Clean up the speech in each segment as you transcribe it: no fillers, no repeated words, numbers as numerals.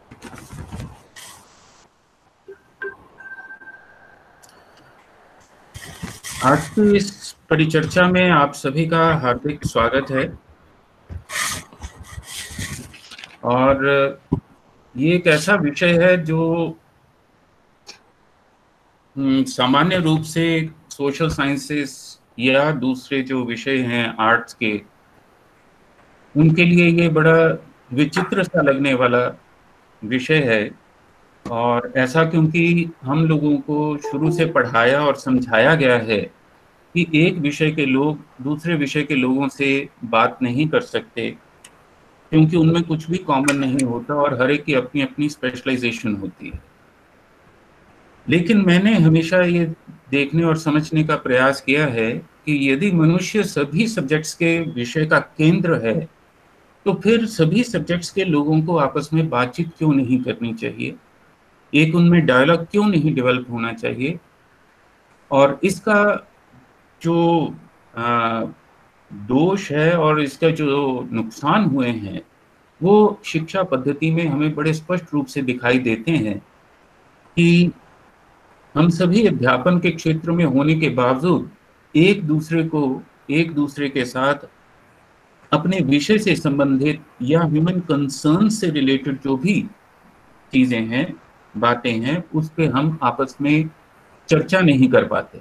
आज की इस परिचर्चा में आप सभी का हार्दिक स्वागत है। और ये एक ऐसा विषय है जो सामान्य रूप से सोशल साइंसेस या दूसरे जो विषय हैं आर्ट्स के, उनके लिए ये बड़ा विचित्र सा लगने वाला विषय है। और ऐसा क्योंकि हम लोगों को शुरू से पढ़ाया और समझाया गया है कि एक विषय के लोग दूसरे विषय के लोगों से बात नहीं कर सकते, क्योंकि उनमें कुछ भी कॉमन नहीं होता और हर एक की अपनी अपनी स्पेशलाइजेशन होती है। लेकिन मैंने हमेशा ये देखने और समझने का प्रयास किया है कि यदि मनुष्य सभी सब्जेक्ट्स के विषय का केंद्र है, तो फिर सभी सब्जेक्ट्स के लोगों को आपस में बातचीत क्यों नहीं करनी चाहिए, एक उनमें डायलॉग क्यों नहीं डेवलप होना चाहिए। और इसका जो अ, दोष है और इसका जो नुकसान हुए हैं, वो शिक्षा पद्धति में हमें बड़े स्पष्ट रूप से दिखाई देते हैं कि हम सभी अध्यापन के क्षेत्र में होने के बावजूद एक दूसरे के साथ अपने विषय से संबंधित या ह्यूमन कंसर्न से रिलेटेड जो भी चीजें हैं, बातें हैं, उस पे हम आपस में चर्चा नहीं कर पाते।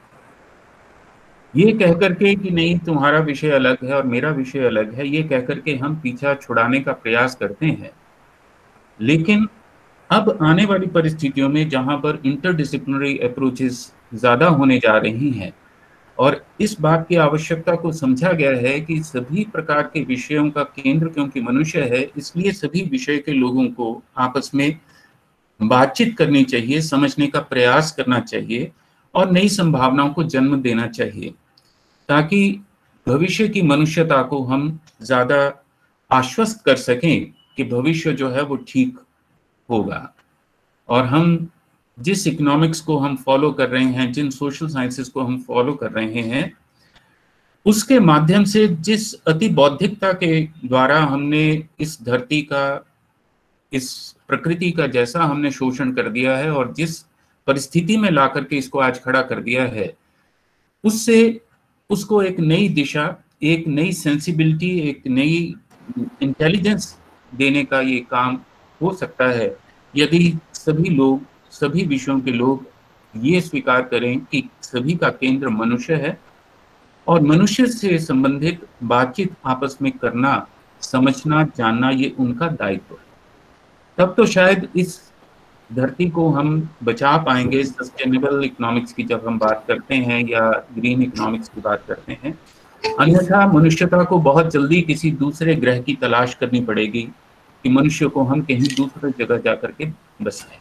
ये कह करके कि नहीं तुम्हारा विषय अलग है और मेरा विषय अलग है, ये कह करके हम पीछा छुड़ाने का प्रयास करते हैं। लेकिन अब आने वाली परिस्थितियों में जहां पर इंटरडिसिप्लिनरी अप्रोचेस ज्यादा होने जा रही हैं और इस बात की आवश्यकता को समझा गया है कि सभी प्रकार के विषयों का केंद्र क्योंकि मनुष्य है, इसलिए सभी विषय के लोगों को आपस में बातचीत करनी चाहिए, समझने का प्रयास करना चाहिए और नई संभावनाओं को जन्म देना चाहिए, ताकि भविष्य की मनुष्यता को हम ज्यादा आश्वस्त कर सकें कि भविष्य जो है वो ठीक होगा। और हम जिस इकोनॉमिक्स को हम फॉलो कर रहे हैं, जिन सोशल साइंसेस को हम फॉलो कर रहे हैं, उसके माध्यम से जिस अति बौद्धिकता के द्वारा हमने इस धरती का, इस प्रकृति का जैसा हमने शोषण कर दिया है और जिस परिस्थिति में ला करके इसको आज खड़ा कर दिया है, उससे उसको एक नई दिशा, एक नई सेंसिबिलिटी, एक नई इंटेलिजेंस देने का ये काम हो सकता है, यदि सभी लोग, सभी विषयों के लोग ये स्वीकार करें कि सभी का केंद्र मनुष्य है और मनुष्य से संबंधित बातचीत आपस में करना, समझना, जानना, ये उनका दायित्व है। तब तो शायद इस धरती को हम बचा पाएंगे। सस्टेनेबल इकोनॉमिक्स की जब हम बात करते हैं या ग्रीन इकोनॉमिक्स की बात करते हैं, अन्यथा मनुष्यता को बहुत जल्दी किसी दूसरे ग्रह की तलाश करनी पड़ेगी कि मनुष्य को हम कहीं दूसरी जगह जाकर के बसाएं।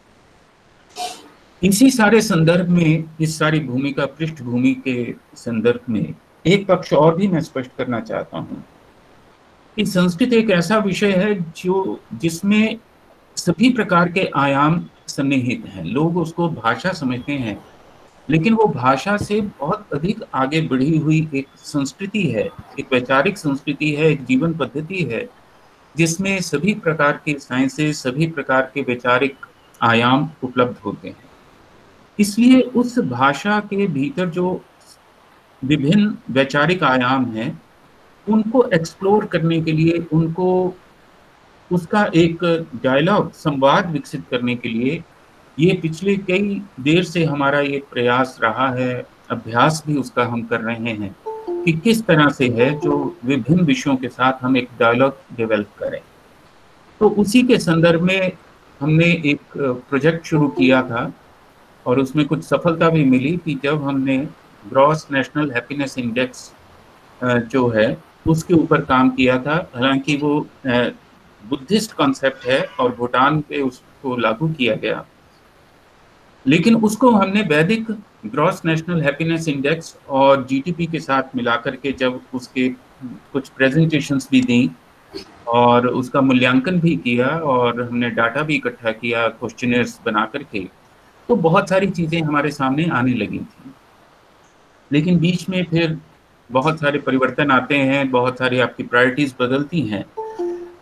इसी सारे संदर्भ में, इस सारी भूमिका पृष्ठभूमि के संदर्भ में एक पक्ष और भी मैं स्पष्ट करना चाहता हूं कि संस्कृत एक ऐसा विषय है जो जिसमें सभी प्रकार के आयाम सन्निहित हैं। लोग उसको भाषा समझते हैं, लेकिन वो भाषा से बहुत अधिक आगे बढ़ी हुई एक संस्कृति है, एक वैचारिक संस्कृति है, एक जीवन पद्धति है, जिसमें सभी प्रकार के साइंसेस, सभी प्रकार के वैचारिक आयाम उपलब्ध होते हैं। इसलिए उस भाषा के भीतर जो विभिन्न वैचारिक आयाम हैं, उनको एक्सप्लोर करने के लिए, उनको उसका एक डायलॉग, संवाद विकसित करने के लिए ये पिछले कई देर से हमारा ये प्रयास रहा है, अभ्यास भी उसका हम कर रहे हैं कि किस तरह से है जो विभिन्न विषयों के साथ हम एक डायलॉग डेवलप करें। तो उसी के संदर्भ में हमने एक प्रोजेक्ट शुरू किया था और उसमें कुछ सफलता भी मिली कि जब हमने ग्रॉस नेशनल हैप्पीनेस इंडेक्स जो है उसके ऊपर काम किया था। हालांकि वो बुद्धिस्ट कॉन्सेप्ट है और भूटान पे उसको लागू किया गया, लेकिन उसको हमने Vedic gross national happiness index और जीडीपी के साथ मिलाकर के जब उसके कुछ प्रेजेंटेशंस भी दी और उसका मूल्यांकन भी किया और हमने डाटा भी इकट्ठा किया क्वेश्चनर्स बना करके, तो बहुत सारी चीजें हमारे सामने आने लगी थी। लेकिन बीच में फिर बहुत सारे परिवर्तन आते हैं, बहुत सारी आपकी प्रायोरिटीज बदलती हैं।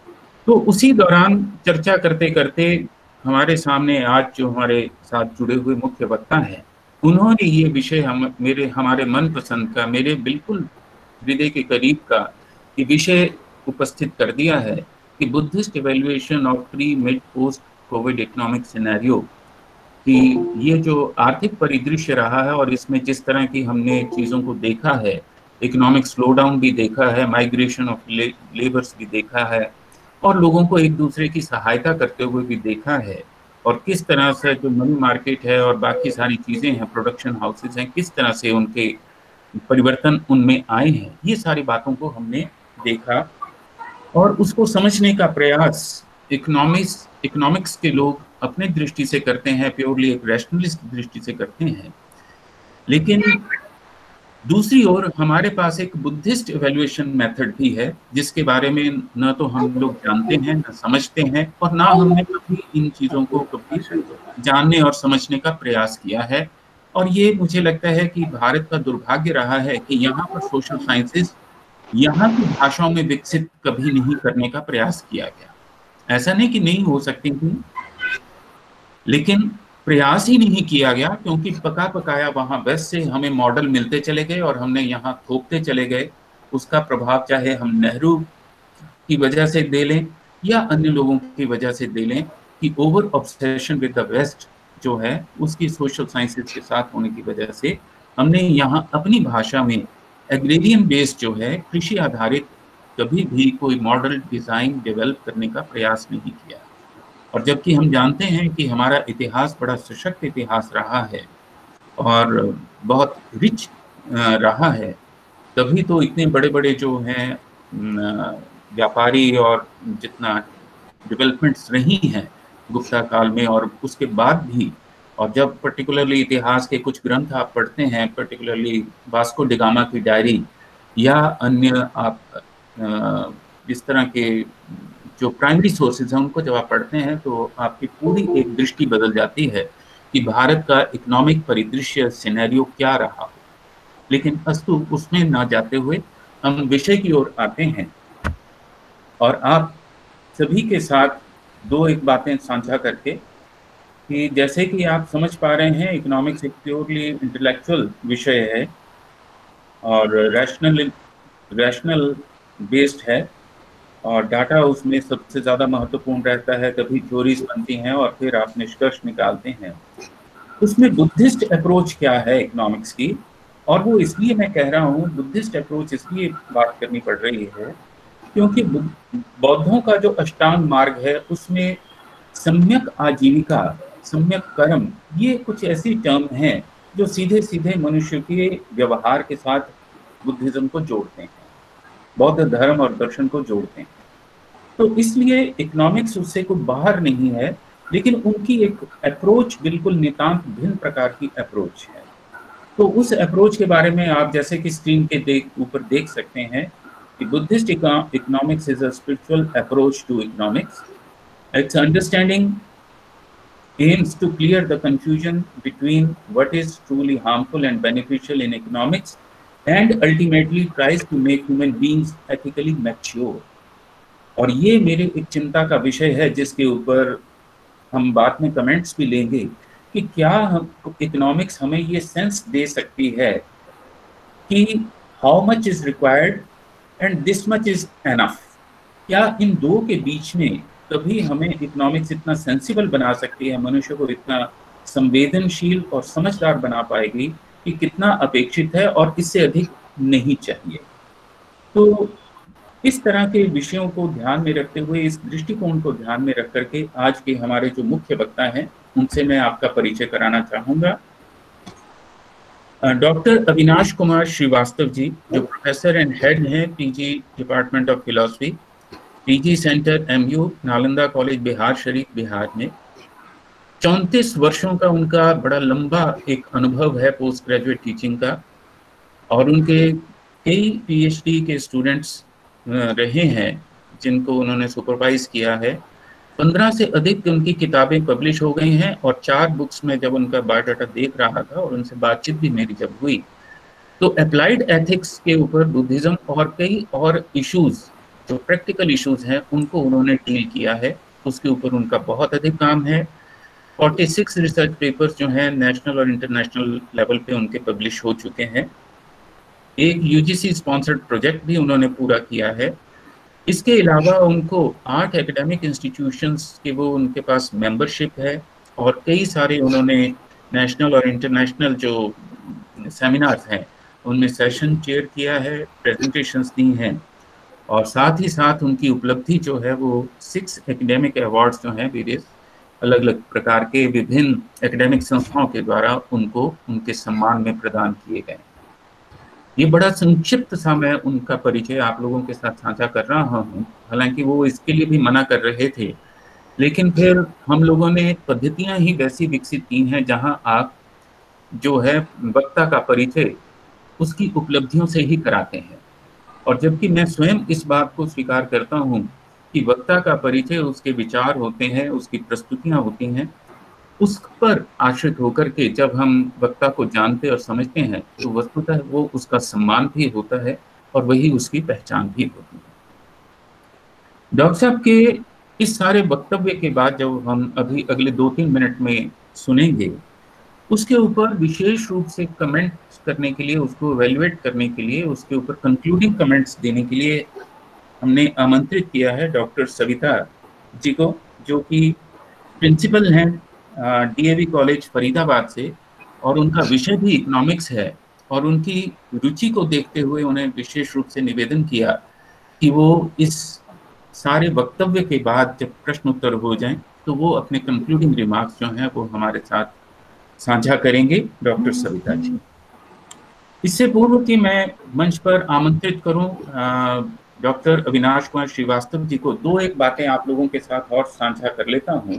तो उसी दौरान चर्चा करते करते हमारे सामने आज जो हमारे साथ जुड़े हुए मुख्य वक्ता हैं, उन्होंने ये विषय हमारे मनपसंद का, मेरे बिल्कुल हृदय के करीब का ये विषय उपस्थित कर दिया है कि Buddhist evaluation of pre mid post covid economic scenario, कि ये जो आर्थिक परिदृश्य रहा है और इसमें जिस तरह की हमने चीज़ों को देखा है, इकोनॉमिक स्लोडाउन भी देखा है, माइग्रेशन ऑफ लेबर्स भी देखा है और लोगों को एक दूसरे की सहायता करते हुए भी देखा है, और किस तरह से जो मनी मार्केट है और बाकी सारी चीज़ें हैं, प्रोडक्शन हाउसेस हैं, किस तरह से उनके परिवर्तन उनमें आए हैं, ये सारी बातों को हमने देखा और उसको समझने का प्रयास इकोनॉमिक्स के लोग अपने दृष्टि से करते हैं, प्योरली एक रैशनलिस्ट दृष्टि से करते हैं। लेकिन दूसरी ओर हमारे पास एक बुद्धिस्ट इवैल्यूएशन मेथड भी है, जिसके बारे में न तो हम लोग जानते हैं, न समझते हैं, और ना हमने कभी इन चीज़ों को कभी जानने और समझने का प्रयास किया है। और ये मुझे लगता है कि भारत का दुर्भाग्य रहा है कि यहाँ पर सोशल साइंसेस यहाँ की भाषाओं में विकसित कभी नहीं करने का प्रयास किया गया। ऐसा नहीं कि नहीं हो सकती थी, लेकिन प्रयास ही नहीं किया गया, क्योंकि पका-पकाया वहाँ वेस्ट से हमें मॉडल मिलते चले गए और हमने यहाँ थोपते चले गए। उसका प्रभाव चाहे हम नेहरू की वजह से दे लें या अन्य लोगों की वजह से दे लें, कि over obsession with the west जो है, उसकी सोशल साइंसेस के साथ होने की वजह से हमने यहाँ अपनी भाषा में एग्रेरियन बेस्ड जो है, कृषि आधारित, कभी भी कोई मॉडल डिज़ाइन डेवलप करने का प्रयास नहीं किया। और जबकि हम जानते हैं कि हमारा इतिहास बड़ा सशक्त इतिहास रहा है और बहुत रिच रहा है, तभी तो इतने बड़े-बड़े जो हैं व्यापारी और जितना डेवलपमेंट्स रही हैं गुप्ता काल में और उसके बाद भी। और जब पर्टिकुलरली इतिहास के कुछ ग्रंथ आप पढ़ते हैं, पर्टिकुलरली वास्को डी गामा की डायरी या अन्य आप इस तरह के जो प्राइमरी सोर्सेज हैं उनको जब आप पढ़ते हैं, तो आपकी पूरी एक दृष्टि बदल जाती है कि भारत का इकोनॉमिक परिदृश्य सिनेरियो क्या रहा। लेकिन अस्तु, उसमें ना जाते हुए हम विषय की ओर आते हैं और आप सभी के साथ दो एक बातें साझा करके, कि जैसे कि आप समझ पा रहे हैं, इकोनॉमिक्स एक प्योरली इंटेलेक्चुअल विषय है और रैशनल बेस्ड है और डाटा उसमें सबसे ज़्यादा महत्वपूर्ण रहता है, तभी थ्योरीज बनती हैं और फिर आप निष्कर्ष निकालते हैं। उसमें बुद्धिस्ट अप्रोच क्या है इकोनॉमिक्स की, और वो इसलिए मैं कह रहा हूँ बुद्धिस्ट अप्रोच इसलिए बात करनी पड़ रही है क्योंकि बौद्धों का जो अष्टांग मार्ग है उसमें सम्यक आजीविका, सम्यक कर्म, ये कुछ ऐसी टर्म हैं जो सीधे सीधे मनुष्य के व्यवहार के साथ बुद्धिज्म को जोड़ते हैं, बौद्ध धर्म और दर्शन को जोड़ते हैं। तो इसलिए इकोनॉमिक्स उससे को बाहर नहीं है, लेकिन उनकी एक अप्रोच बिल्कुल नितांत भिन्न प्रकार की अप्रोच है। तो उस अप्रोच के बारे में आप जैसे कि स्क्रीन के ऊपर देख सकते हैं कि Buddhist economics is a spiritual approach to economics. It's understanding aims to clear the confusion between what is truly harmful and beneficial in economics and ultimately tries to make human beings ethically mature। और ये मेरे एक चिंता का विषय है जिसके ऊपर हम बाद में कमेंट्स भी लेंगे कि क्या हम इकोनॉमिक्स हमें ये सेंस दे सकती है कि how much is required and this much is enough. क्या इन दो के बीच में कभी हमें इकोनॉमिक्स इतना सेंसिबल बना सकती है, मनुष्य को इतना संवेदनशील और समझदार बना पाएगी कि कितना अपेक्षित है और इससे अधिक नहीं चाहिए। तो इस तरह के विषयों को ध्यान में रखते हुए, इस दृष्टिकोण को ध्यान में रख करके आज के हमारे जो मुख्य वक्ता हैं उनसे मैं आपका परिचय कराना चाहूँगा। डॉक्टर अविनाश कुमार श्रीवास्तव जी, जो प्रोफेसर एंड हेड हैं PG department of philosophy, PG centre MU Nalanda college Bihar Sharif Bihar में। 34 वर्षों का उनका बड़ा लंबा एक अनुभव है पोस्ट ग्रेजुएट टीचिंग का, और उनके कई पीएचडी के स्टूडेंट्स रहे हैं जिनको उन्होंने सुपरवाइज किया है। 15 से अधिक उनकी किताबें पब्लिश हो गई हैं और 4 बुक्स में जब उनका बायोडाटा देख रहा था और उनसे बातचीत भी मेरी जब हुई, तो अप्लाइड एथिक्स के ऊपर बुद्धिज्म और कई और इश्यूज जो प्रैक्टिकल इश्यूज हैं उनको उन्होंने डील किया है, उसके ऊपर उनका बहुत अधिक काम है। 46 रिसर्च पेपर्स जो हैं नेशनल और इंटरनेशनल लेवल पे उनके पब्लिश हो चुके हैं। एक यूजीसी स्पॉन्सर्ड प्रोजेक्ट भी उन्होंने पूरा किया है। इसके अलावा उनको 8 एकेडमिक इंस्टीट्यूशंस के वो उनके पास मेंबरशिप है, और कई सारे उन्होंने नेशनल और इंटरनेशनल जो सेमिनार्स हैं उनमें सेशन चेयर किया है, प्रेजेंटेशंस दी हैं, और साथ ही साथ उनकी उपलब्धि जो है वो 6 एकेडमिक अवार्ड्स जो हैं वेरियस अलग अलग प्रकार के विभिन्न एकेडमिक संस्थाओं के द्वारा उनको उनके सम्मान में प्रदान किए गए। ये बड़ा संक्षिप्त सा मैं उनका परिचय आप लोगों के साथ साझा कर रहा हूँ, हालांकि वो इसके लिए भी मना कर रहे थे, लेकिन फिर हम लोगों ने पद्धतियां ही वैसी विकसित की हैं जहां आप जो है वक्ता का परिचय उसकी उपलब्धियों से ही कराते हैं। और जबकि मैं स्वयं इस बात को स्वीकार करता हूँ कि वक्ता का परिचय उसके विचार होते हैं, उसकी प्रस्तुतियां होती हैं, उस पर आश्रित होकर के जब हम वक्ता को जानते और समझते हैं तो वस्तुतः वो उसका सम्मान भी होता है और वही उसकी पहचान भी होती है। डॉक्टर साहब के इस सारे वक्तव्य के बाद जब हम अभी अगले 2-3 मिनट में सुनेंगे, उसके ऊपर विशेष रूप से कमेंट करने के लिए, उसको इवैल्यूएट करने के लिए, उसके ऊपर कंक्लूडिंग कमेंट्स देने के लिए हमने आमंत्रित किया है डॉक्टर सविता जी को, जो कि प्रिंसिपल हैं डीएवी कॉलेज फरीदाबाद से, और उनका विषय भी इकोनॉमिक्स है। और उनकी रुचि को देखते हुए उन्हें विशेष रूप से निवेदन किया कि वो इस सारे वक्तव्य के बाद जब प्रश्न उत्तर हो जाएं तो वो अपने कंक्लूडिंग रिमार्क्स जो हैं वो हमारे साथ साझा करेंगे। डॉक्टर सविता जी, इससे पूर्व कि मैं मंच पर आमंत्रित करूं डॉक्टर अविनाश कुमार श्रीवास्तव जी को, दो एक बातें आप लोगों के साथ और साझा कर लेता हूं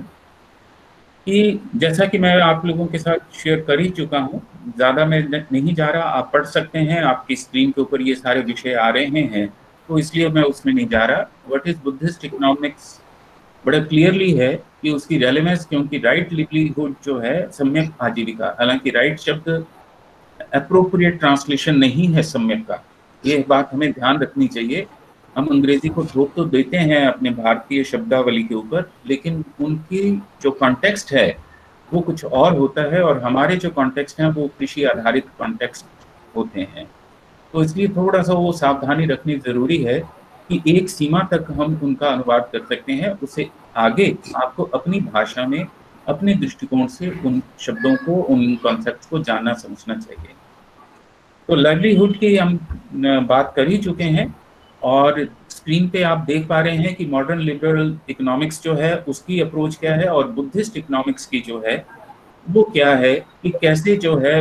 कि जैसा कि मैं आप लोगों के साथ शेयर कर ही चुका हूं, ज़्यादा मैं नहीं जा रहा, आप पढ़ सकते हैं, आपकी स्क्रीन के ऊपर ये सारे विषय आ रहे हैं, तो इसलिए मैं उसमें नहीं जा रहा। व्हाट इज बुद्धिस्ट इकोनॉमिक्स बड़ा क्लियरली है कि उसकी रेलेवेंस, क्योंकि राइट लिवलीहुड जो है सम्यक आजीविका, हालांकि राइट शब्द अप्रोप्रिएट ट्रांसलेशन नहीं है सम्यक का, ये बात हमें ध्यान रखनी चाहिए। हम अंग्रेजी को थोप तो देते हैं अपने भारतीय शब्दावली के ऊपर, लेकिन उनकी जो कॉन्टेक्स्ट है वो कुछ और होता है, और हमारे जो कॉन्टेक्स्ट हैं वो कृषि आधारित कॉन्टेक्स्ट होते हैं। तो इसलिए थोड़ा सा वो सावधानी रखनी जरूरी है कि एक सीमा तक हम उनका अनुवाद कर सकते हैं, उससे आगे आपको अपनी भाषा में अपने दृष्टिकोण से उन शब्दों को, उन कॉन्सेप्ट को जानना समझना चाहिए। तो लाइवलीहुड की हम बात कर ही चुके हैं, और स्क्रीन पे आप देख पा रहे हैं कि मॉडर्न लिबरल इकोनॉमिक्स जो है उसकी अप्रोच क्या है, और बुद्धिस्ट इकोनॉमिक्स की जो है वो क्या है, कि कैसे जो है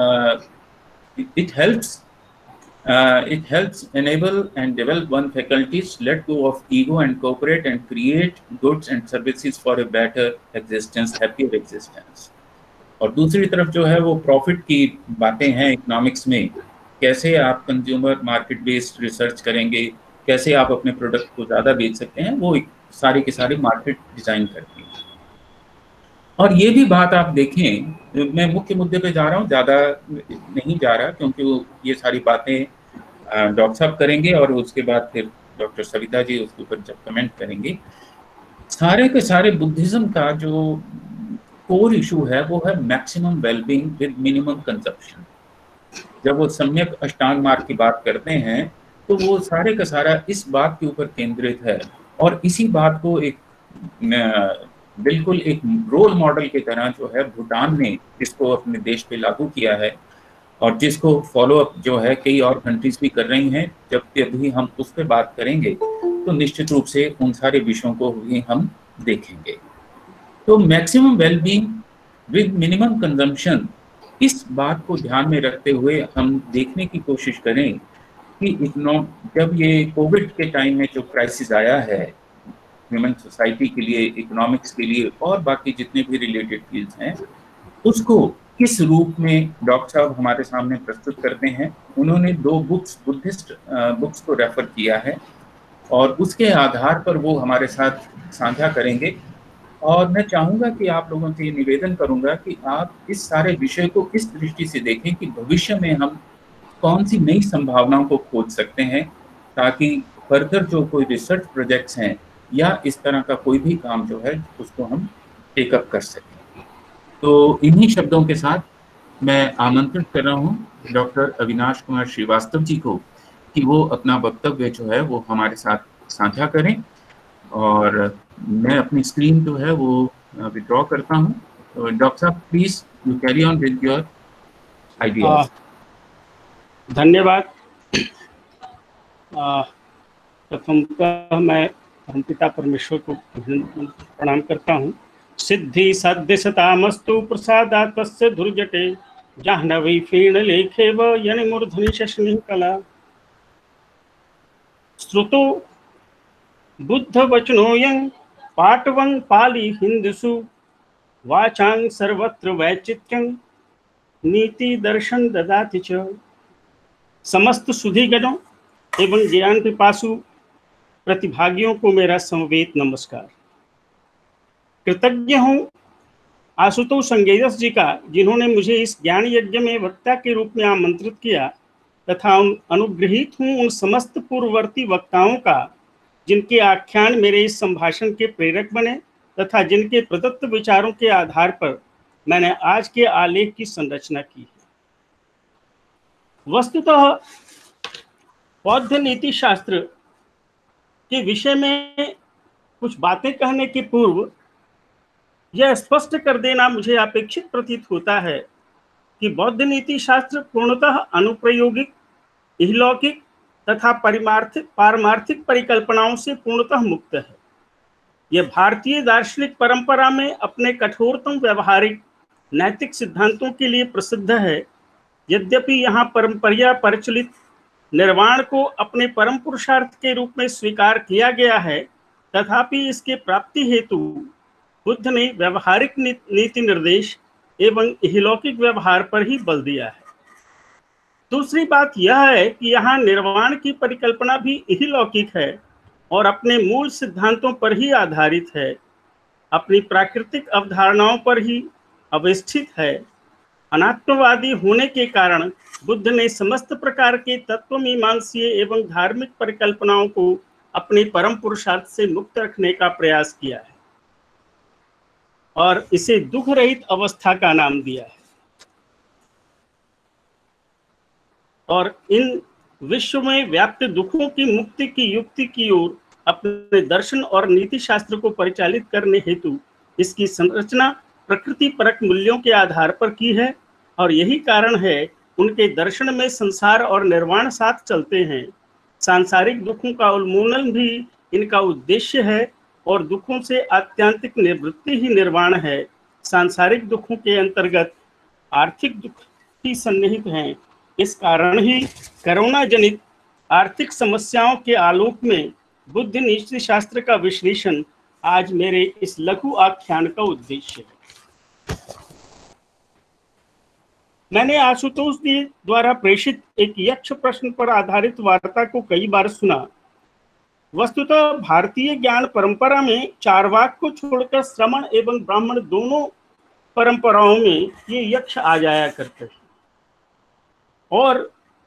it helps enable and develop one faculties, let go of ego and cooperate and create goods and services for a better existence, happier existence। और दूसरी तरफ जो है वो प्रॉफिट की बातें हैं इकोनॉमिक्स में, कैसे आप कंज्यूमर मार्केट बेस्ड रिसर्च करेंगे, कैसे आप अपने प्रोडक्ट को ज़्यादा बेच सकते हैं, वो सारे के सारे मार्केट डिजाइन करती हैं। और ये भी बात आप देखें, मैं मुख्य मुद्दे पे जा रहा हूँ, ज़्यादा नहीं जा रहा, क्योंकि वो ये सारी बातें डॉक्टर साहब करेंगे और उसके बाद फिर डॉक्टर सविता जी उसके ऊपर जब कमेंट करेंगे। सारे के सारे बुद्धिज्म का जो कोर इशू है वो है maximum wellbeing with minimum consumption. जब वो सम्यक अष्टांग मार्ग की बात करते हैं तो वो सारे का सारा इस बात के ऊपर केंद्रित है, और इसी बात को एक बिल्कुल एक रोल मॉडल की तरह जो है भूटान ने इसको अपने देश पे लागू किया है, और जिसको फॉलो अप जो है कई और कंट्रीज भी कर रही हैं। जब अभी हम उस पर बात करेंगे तो निश्चित रूप से उन सारे विषयों को भी हम देखेंगे। तो maximum wellbeing with minimum consumption, इस बात को ध्यान में रखते हुए हम देखने की कोशिश करें कि जब ये कोविड के टाइम में जो क्राइसिस आया है ह्यूमन सोसाइटी के लिए, इकोनॉमिक्स के लिए, और बाकी जितने भी रिलेटेड फील्ड्स हैं, उसको किस रूप में डॉक्टर साहब हमारे सामने प्रस्तुत करते हैं। उन्होंने 2 बुक्स, बुद्धिस्ट बुक्स को रेफर किया है, और उसके आधार पर वो हमारे साथ साझा करेंगे। और मैं चाहूँगा कि आप लोगों से ये निवेदन करूँगा कि आप इस सारे विषय को इस दृष्टि से देखें कि भविष्य में हम कौन सी नई संभावनाओं को खोज सकते हैं, ताकि फर्दर जो कोई रिसर्च प्रोजेक्ट्स हैं या इस तरह का कोई भी काम जो है उसको हम टेकअप कर सकें। तो इन्हीं शब्दों के साथ मैं आमंत्रित कर रहा हूँ डॉक्टर अविनाश कुमार श्रीवास्तव जी को कि वो अपना वक्तव्य जो है वो हमारे साथ साझा करें, और मैं अपनी स्क्रीन जो है वो विड्रॉ करता हूँ। तो doctor sahib please you carry on with your ideas. धन्यवाद। प्रथमतः मैं परमपिता परमेश्वर को प्रणाम करता हूँ। सिद्धि सद्य सतामस्तु प्रसादा तस्य धुर्जटे जाह्नवी फेण लेखे व यनि मूर्धनि शशनि कला श्रुतो बुद्ध वचनोयं पाटवं पाली हिंदुषु वाचां सर्वत्र वैचित्र्यं नीति दर्शन ददाति च। समस्त सुधीगणों एवं ज्ञान पिपासु प्रतिभागियों को मेरा समवेत नमस्कार। कृतज्ञ हूँ आशुतोष संगेदस जी का, जिन्होंने मुझे इस ज्ञान यज्ञ में वक्ता के रूप में आमंत्रित किया, तथा अनुग्रहित हूँ उन समस्त पूर्ववर्ती वक्ताओं का जिनके आख्यान मेरे इस संभाषण के प्रेरक बने तथा जिनके प्रदत्त विचारों के आधार पर मैंने आज के आलेख की संरचना की है। वस्तुतः बौद्ध नीति शास्त्र के विषय में कुछ बातें कहने के पूर्व यह स्पष्ट कर देना मुझे अपेक्षित प्रतीत होता है कि बौद्ध नीति शास्त्र पूर्णतः अनुप्रयोगिक, इहलौकिक तथा पारमार्थिक परिकल्पनाओं से पूर्णतः मुक्त है। यह भारतीय दार्शनिक परंपरा में अपने कठोरतम व्यवहारिक नैतिक सिद्धांतों के लिए प्रसिद्ध है। यद्यपि यहाँ परंपरा प्रचलित निर्वाण को अपने परम पुरुषार्थ के रूप में स्वीकार किया गया है, तथापि इसके प्राप्ति हेतु बुद्ध ने व्यवहारिक नीति निर्देश एवं इहलौकिक व्यवहार पर ही बल दिया है। दूसरी बात यह है कि यहाँ निर्वाण की परिकल्पना भी इहलौकिक है और अपने मूल सिद्धांतों पर ही आधारित है, अपनी प्राकृतिक अवधारणाओं पर ही अवस्थित है। अनात्मवादी होने के कारण बुद्ध ने समस्त प्रकार के तत्वमीमांसीय एवं धार्मिक परिकल्पनाओं को अपने परम पुरुषार्थ से मुक्त रखने का प्रयास किया है और इसे दुख रहित अवस्था का नाम दिया है। और इन विश्व में व्याप्त दुखों की मुक्ति की युक्ति की ओर अपने दर्शन और नीति शास्त्र को परिचालित करने हेतु इसकी संरचना प्रकृति परक मूल्यों के आधार पर की है, और यही कारण है उनके दर्शन में संसार और निर्वाण साथ चलते हैं। सांसारिक दुखों का उन्मूलन भी इनका उद्देश्य है और दुखों से आत्यंतिक निवृत्ति ही निर्वाण है। सांसारिक दुखों के अंतर्गत आर्थिक दुख ही सन्निहित हैं। इस कारण ही कोरोना जनित आर्थिक समस्याओं के आलोक में बुद्ध नीति शास्त्र का विश्लेषण आज मेरे इस लघु आख्यान का उद्देश्य है। मैंने आशुतोष जी द्वारा प्रेषित एक यक्ष प्रश्न पर आधारित वार्ता को कई बार सुना। वस्तुतः भारतीय ज्ञान परंपरा में चारवाक को छोड़कर श्रमण एवं ब्राह्मण दोनों परंपराओं में ये यक्ष आ जाया करते हैं और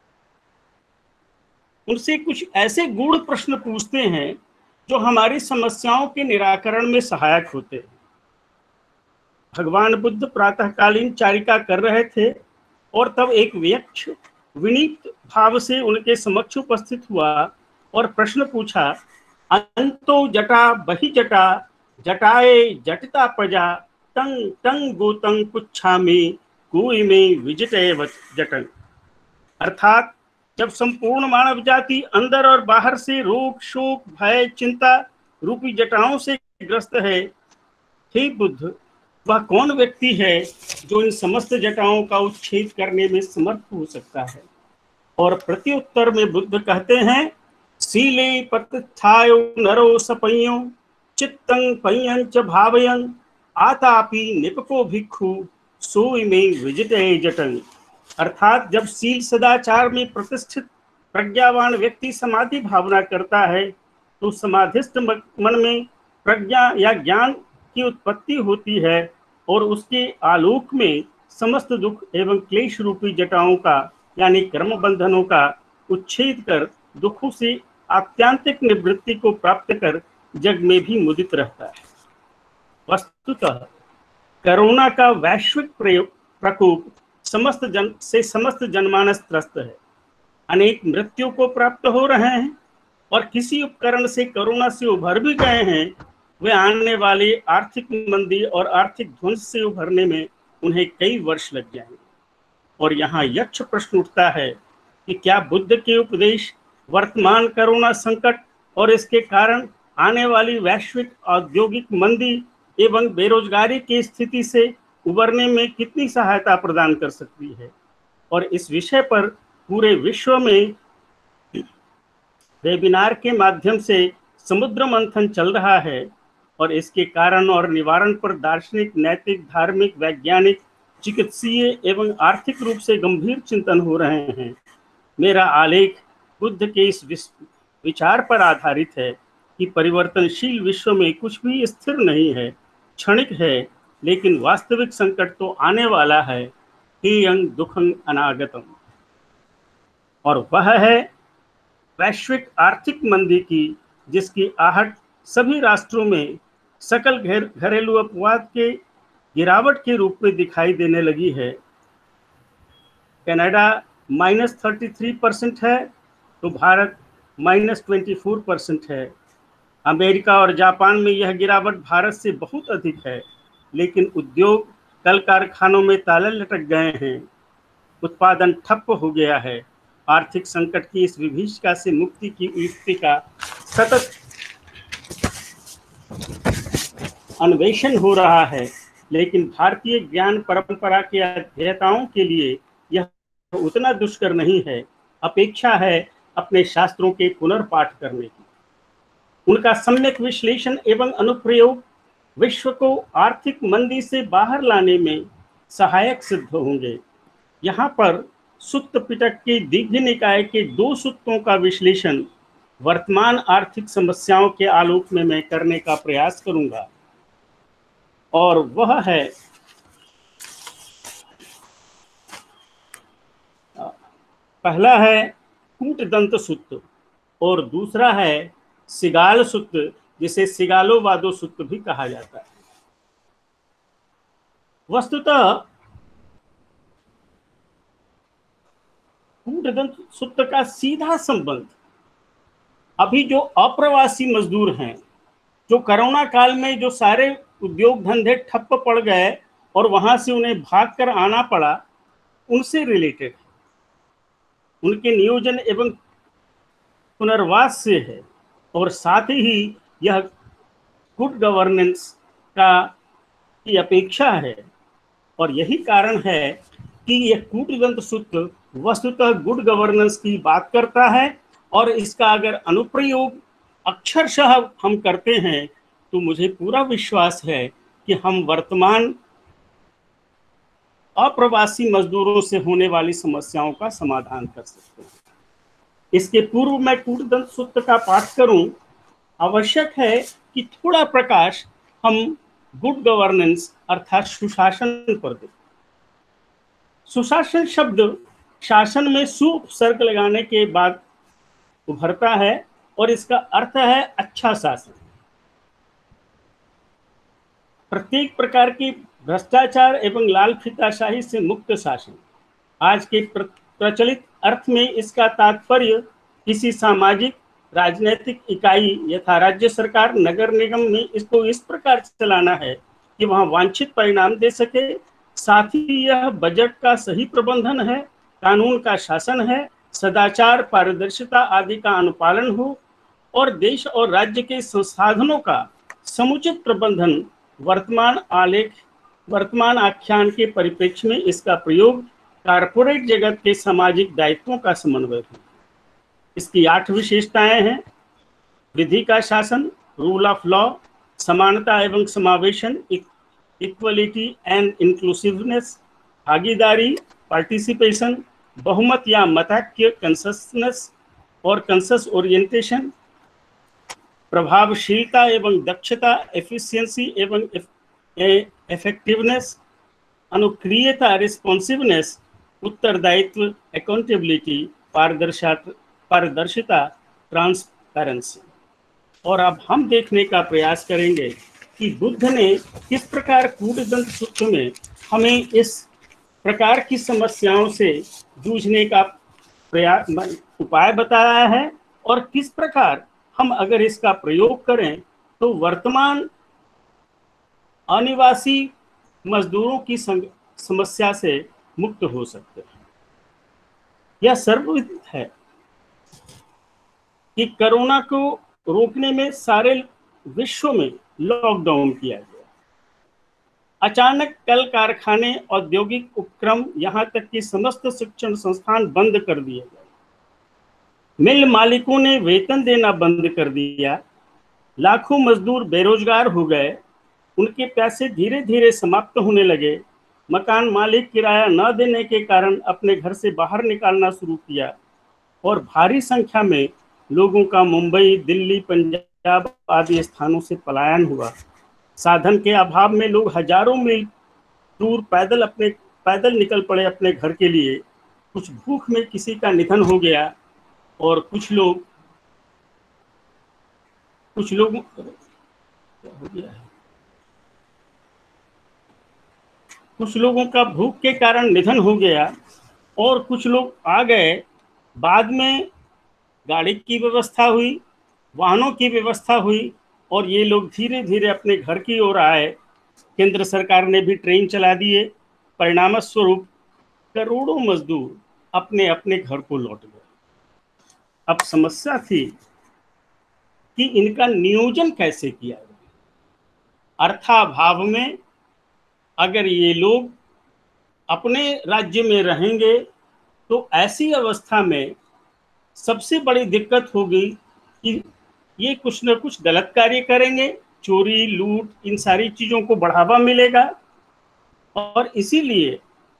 उनसे कुछ ऐसे गूढ़ प्रश्न पूछते हैं जो हमारी समस्याओं के निराकरण में सहायक होते हैं। भगवान बुद्ध प्रातःकालीन चारिका कर रहे थे और तब एक यक्ष विनीत भाव से उनके समक्ष उपस्थित हुआ और प्रश्न पूछा, अंतो जटा बहि जटा जटाए जटिता प्रजा तंग तंग गोतंग पुच्छामि कुई में विजटे जटन। अर्थात जब संपूर्ण मानव जाति अंदर और बाहर से रोग, शोक, भय, चिंता रूपी जटाओं से ग्रस्त है, हे बुद्ध, वह कौन व्यक्ति है जो इन समस्त जटाओं का उच्छेद करने में समर्थ हो सकता है? और प्रत्युत्तर में बुद्ध कहते हैं, सीले प्रतिष्ठायो नरो सपय्यो चित्तं पय्यं च भावयं आतापि निपको भिक्षु सोई में विजिते जटन। अर्थात जब सील सदाचार में प्रतिष्ठित प्रज्ञावान व्यक्ति समाधि भावना करता है तो समाधिस्थ मन में प्रज्ञा या ज्ञान की उत्पत्ति होती है और उसके आलोक में समस्त दुख एवं क्लेश रूपी जटाओं का यानी कर्म बंधनों का उच्छेद कर दुखों से आत्यंतिक निवृत्ति को प्राप्त कर जग में भी मुदित रहता है। वस्तुतः कोरोना का वैश्विक प्रकोप समस्त जनमानस त्रस्त है। अनेक मृत्यु को प्राप्त हो रहे हैं और किसी उपकरण से कोरोना से उभर भी गए हैं, वे आने वाली आर्थिक मंदी और आर्थिक ध्वंस से उभरने में उन्हें कई वर्ष लग जाएंगे। और यहाँ यक्ष प्रश्न उठता है कि क्या बुद्ध के उपदेश वर्तमान कोरोना संकट और इसके कारण आने वाली वैश्विक औद्योगिक मंदी एवं बेरोजगारी की स्थिति से उबरने में कितनी सहायता प्रदान कर सकती है। और इस विषय पर पूरे विश्व में वेबिनार के माध्यम से समुद्र मंथन चल रहा है और इसके कारण और निवारण पर दार्शनिक, नैतिक, धार्मिक, वैज्ञानिक, चिकित्सीय एवं आर्थिक रूप से गंभीर चिंतन हो रहे हैं। मेरा आलेख बुद्ध के इस विचार पर आधारित है कि परिवर्तनशील विश्व में कुछ भी स्थिर नहीं है, क्षणिक है, लेकिन वास्तविक संकट तो आने वाला है, हेयं दुखं अनागतम, और वह है वैश्विक आर्थिक मंदी की, जिसकी आहट सभी राष्ट्रों में सकल घरेलू अपवाद के गिरावट के रूप में दिखाई देने लगी है। कनाडा -33% है तो भारत -24% है। अमेरिका और जापान में यह गिरावट भारत से बहुत अधिक है, लेकिन उद्योग, कल कारखानों में ताले लटक गए हैं, उत्पादन ठप हो गया है। आर्थिक संकट की इस विभीषिका से मुक्ति की युक्ति का सतत अन्वेषण हो रहा है, लेकिन भारतीय ज्ञान परंपरा के अध्येताओं के लिए यह उतना दुष्कर नहीं है। अपेक्षा है अपने शास्त्रों के पुनर्पाठ करने की। उनका सम्यक विश्लेषण एवं अनुप्रयोग विश्व को आर्थिक मंदी से बाहर लाने में सहायक सिद्ध होंगे। यहाँ पर सुत्त पिटक के दीर्घ निकाय के 2 सूत्रों का विश्लेषण वर्तमान आर्थिक समस्याओं के आलोक में मैं करने का प्रयास करूंगा, और वह है पहला है कूटदंत सूत्र और दूसरा है सिगाल सूत्र, जिसे सिगालोवादो सूत्र भी कहा जाता है। वस्तुतः कूटदंत सूत्र का सीधा संबंध अभी जो अप्रवासी मजदूर हैं, जो कोरोना काल में जो सारे उद्योग धंधे ठप्प पड़ गए और वहां से उन्हें भागकर आना पड़ा, उनसे रिलेटेड है, उनके नियोजन एवं पुनर्वास से है। और साथ ही यह गुड गवर्नेंस की अपेक्षा है, और यही कारण है कि यह कूटदंत सूत्र वस्तुतः गुड गवर्नेंस की बात करता है। और इसका अगर अनुप्रयोग अक्षरशः हम करते हैं तो मुझे पूरा विश्वास है कि हम वर्तमान अप्रवासी मजदूरों से होने वाली समस्याओं का समाधान कर सकते हैं। इसके पूर्व मैं कूटदंत सूत्र का पाठ करूं, आवश्यक है कि थोड़ा प्रकाश हम गुड गवर्नेंस अर्थात सुशासन पर दें। सुशासन शब्द शासन में सु उपसर्ग लगाने के बाद उभरता है और इसका अर्थ है अच्छा शासन। प्रत्येक प्रकार की भ्रष्टाचार एवं लाल फीताशाही से मुक्त शासन। आज के प्रचलित अर्थ में इसका तात्पर्य किसी सामाजिक राजनीतिक इकाई यथा राज्य सरकार, नगर निगम में इसको इस प्रकार चलाना है कि वहां वांछित परिणाम दे सके। साथ ही यह बजट का सही प्रबंधन है, कानून का शासन है, सदाचार, पारदर्शिता आदि का अनुपालन हो और देश और राज्य के संसाधनों का समुचित प्रबंधन। वर्तमान आख्यान के परिप्रेक्ष्य में इसका प्रयोग कारपोरेट जगत के सामाजिक दायित्वों का समन्वय है। इसकी 8 विशेषताएं हैं: विधि का शासन, रूल ऑफ लॉ, समानता एवं समावेशन, इक्वलिटी एंड इंक्लूसिवनेस, भागीदारी, पार्टिसिपेशन, बहुमत या मतैक्य, कंसेंसस और कंसेंसस ओरिएंटेशन, प्रभावशीलता एवं दक्षता, एफिशिएंसी एवं इफेक्टिवनेस, अनुक्रियता, रिस्पॉन्सिवनेस, उत्तरदायित्व, अकाउंटेबिलिटी, पारदर्शिता, कारण से। और अब हम देखने का प्रयास करेंगे कि बुद्ध ने किस प्रकार कूटदंत सूत्र में हमें इस प्रकार की समस्याओं से जूझने का प्रयास उपाय बताया है, और किस प्रकार हम अगर इसका प्रयोग करें तो वर्तमान अनिवासी मजदूरों की समस्या से मुक्त हो सकते हैं। यह सर्वविदित है कि कोरोना को रोकने में सारे विश्व में लॉकडाउन किया गया। अचानक कल कारखाने, औद्योगिक उपक्रम, यहाँ तक कि समस्त शिक्षण संस्थान बंद कर दिए गए। मिल मालिकों ने वेतन देना बंद कर दिया। लाखों मजदूर बेरोजगार हो गए। उनके पैसे धीरे धीरे समाप्त होने लगे। मकान मालिक किराया न देने के कारण अपने घर से बाहर निकालना शुरू किया, और भारी संख्या में लोगों का मुंबई, दिल्ली, पंजाब आदि स्थानों से पलायन हुआ। साधन के अभाव में लोग हजारों मील दूर पैदल निकल पड़े अपने घर के लिए। कुछ भूख में किसी का निधन हो गया, और कुछ लोगों का भूख के कारण निधन हो गया, और कुछ लोग आ गए। बाद में गाड़ी की व्यवस्था हुई, वाहनों की व्यवस्था हुई, और ये लोग धीरे धीरे अपने घर की ओर आए। केंद्र सरकार ने भी ट्रेन चला दिए। परिणाम स्वरूप करोड़ों मजदूर अपने अपने घर को लौट गए। अब समस्या थी कि इनका नियोजन कैसे किया जाए। अर्थाभाव में अगर ये लोग अपने राज्य में रहेंगे तो ऐसी अवस्था में सबसे बड़ी दिक्कत होगी कि ये कुछ न कुछ गलत कार्य करेंगे, चोरी, लूट, इन सारी चीजों को बढ़ावा मिलेगा। और इसीलिए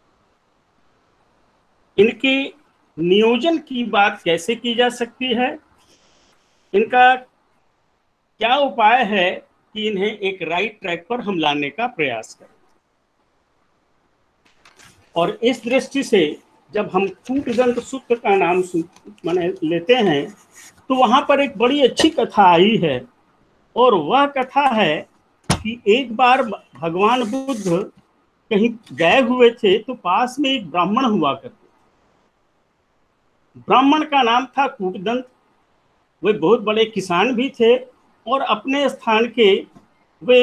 इनके नियोजन की बात कैसे की जा सकती है, इनका क्या उपाय है कि इन्हें एक राइट ट्रैक पर हम लाने का प्रयास करें। और इस दृष्टि से जब हम कूटदंत सूत्र का नाम माने लेते हैं तो वहां पर एक बड़ी अच्छी कथा आई है, और वह कथा है कि एक बार भगवान बुद्ध कहीं गए हुए थे तो पास में एक ब्राह्मण हुआ करते। ब्राह्मण का नाम था कूटदंत। वे बहुत बड़े किसान भी थे, और अपने स्थान के वे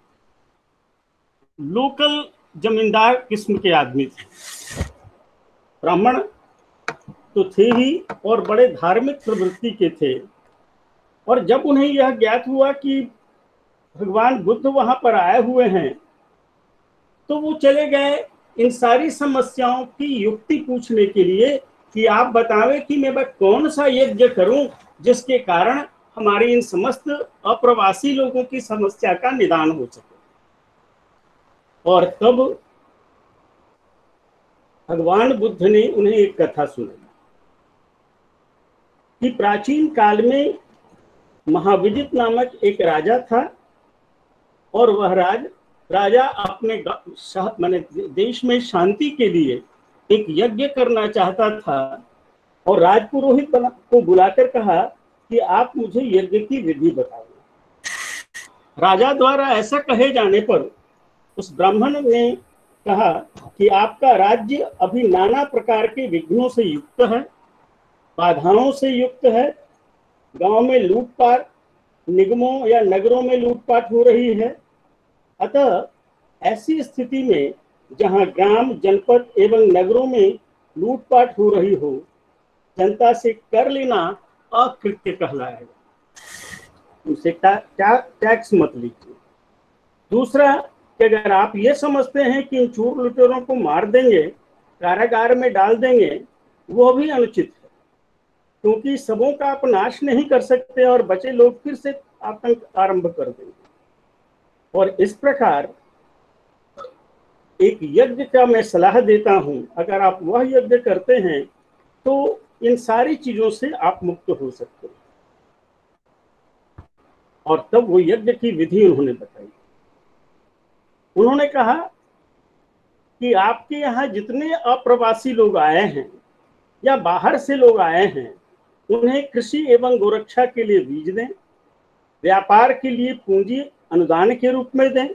लोकल जमींदार किस्म के आदमी थे। ब्राह्मण तो थे ही, और बड़े धार्मिक प्रवृत्ति के थे। और जब उन्हें यह ज्ञात हुआ कि भगवान बुद्ध वहां पर आए हुए हैं, तो वो चले गए इन सारी समस्याओं की युक्ति पूछने के लिए कि आप बतावें कि मैं कौन सा यज्ञ करूं जिसके कारण हमारी इन समस्त अप्रवासी लोगों की समस्या का निदान हो सके। और तब भगवान बुद्ध ने उन्हें एक कथा सुनाई कि प्राचीन काल में महाविजित नामक एक राजा था, और वह राजा अपने माने देश में शांति के लिए एक यज्ञ करना चाहता था, और राजपुरोहित को बुलाकर कहा कि आप मुझे यज्ञ की विधि बताओ। राजा द्वारा ऐसा कहे जाने पर उस ब्राह्मण ने कहा कि आपका राज्य अभी नाना प्रकार के विघ्नों से युक्त है, बाधाओं से युक्त है। गांव में लूटपाट, निगमों या नगरों में लूटपाट हो रही है। अतः ऐसी स्थिति में जहां ग्राम, जनपद एवं नगरों में लूटपाट हो रही हो, जनता से कर लेना अकृत्य कहलाएगा। उनसे टैक्स मत लीजिए। दूसरा कि अगर आप ये समझते हैं कि चोर लुटेरों को मार देंगे, कारागार में डाल देंगे, वो भी अनुचित है, क्योंकि सबों का आप नाश नहीं कर सकते और बचे लोग फिर से आतंक आरंभ कर देंगे। और इस प्रकार एक यज्ञ का मैं सलाह देता हूं, अगर आप वह यज्ञ करते हैं तो इन सारी चीजों से आप मुक्त हो सकते हैं। और तब वो यज्ञ की विधि उन्होंने बताई। उन्होंने कहा कि आपके यहाँ जितने अप्रवासी लोग आए हैं या बाहर से लोग आए हैं, उन्हें कृषि एवं गोरक्षा के लिए बीज दें, व्यापार के लिए पूंजी अनुदान के रूप में दें,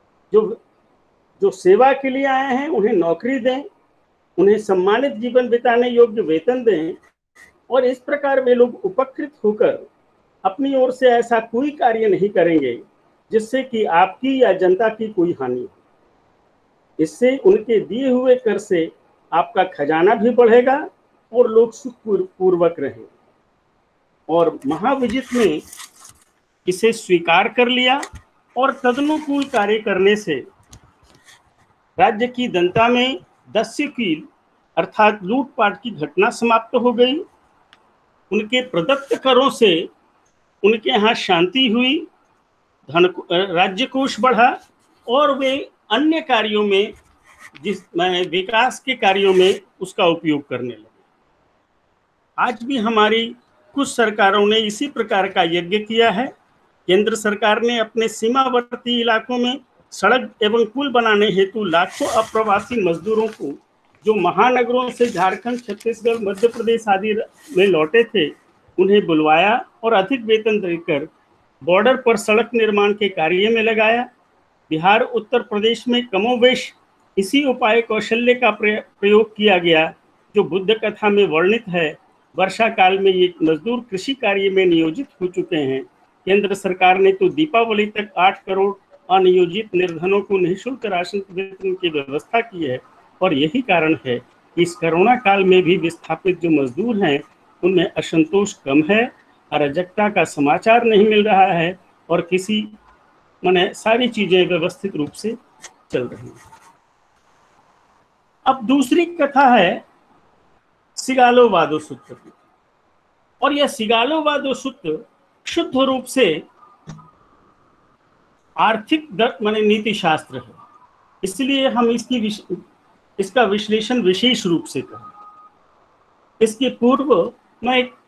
जो सेवा के लिए आए हैं उन्हें नौकरी दें, उन्हें सम्मानित जीवन बिताने योग्य वेतन दें, और इस प्रकार वे लोग उपकृत होकर अपनी ओर से ऐसा कोई कार्य नहीं करेंगे जिससे कि आपकी या जनता की कोई हानि हो। इससे उनके दिए हुए कर से आपका खजाना भी बढ़ेगा और लोग सुख पूर्वक रहेंगे। और महाविजित ने इसे स्वीकार कर लिया और तदनुकूल कार्य करने से राज्य की जनता में दस्यु की अर्थात लूटपाट की घटना समाप्त हो गई। उनके प्रदत्त करों से उनके यहाँ शांति हुई, राज्य कोष बढ़ा और वे अन्य कार्यों में विकास के कार्यों में उसका उपयोग करने लगे। आज भी हमारी कुछ सरकारों ने इसी प्रकार का यज्ञ किया है। केंद्र सरकार ने अपने सीमावर्ती इलाकों में सड़क एवं पुल बनाने हेतु लाखों अप्रवासी मजदूरों को जो महानगरों से झारखंड, छत्तीसगढ़, मध्य प्रदेश आदि में लौटे थे, उन्हें बुलवाया और अधिक वेतन देकर बॉर्डर पर सड़क निर्माण के कार्य में लगाया। बिहार, उत्तर प्रदेश में कमोवेश इसी उपाय कौशल्य का प्रयोग किया गया जो बुद्ध कथा में वर्णित है। वर्षा काल में ये मजदूर कृषि कार्य में नियोजित हो चुके हैं। केंद्र सरकार ने तो दीपावली तक 8 करोड़ अनियोजित निर्धनों को निःशुल्क राशन वितरण की व्यवस्था की है। और यही कारण है कि इस कोरोना काल में भी विस्थापित जो मजदूर हैं उनमें असंतोष कम है, अराजकता का समाचार नहीं मिल रहा है और किसी माने सारी चीजें व्यवस्थित रूप से चल रही हैं। अब दूसरी कथा है सिगालो वादो सूत्र की, और यह सिगालो वादो सूत्र शुद्ध रूप से आर्थिक माने नीति शास्त्र है, इसलिए हम इसका विश्लेषण विशेष रूप से करें। इसके पूर्व मैं एक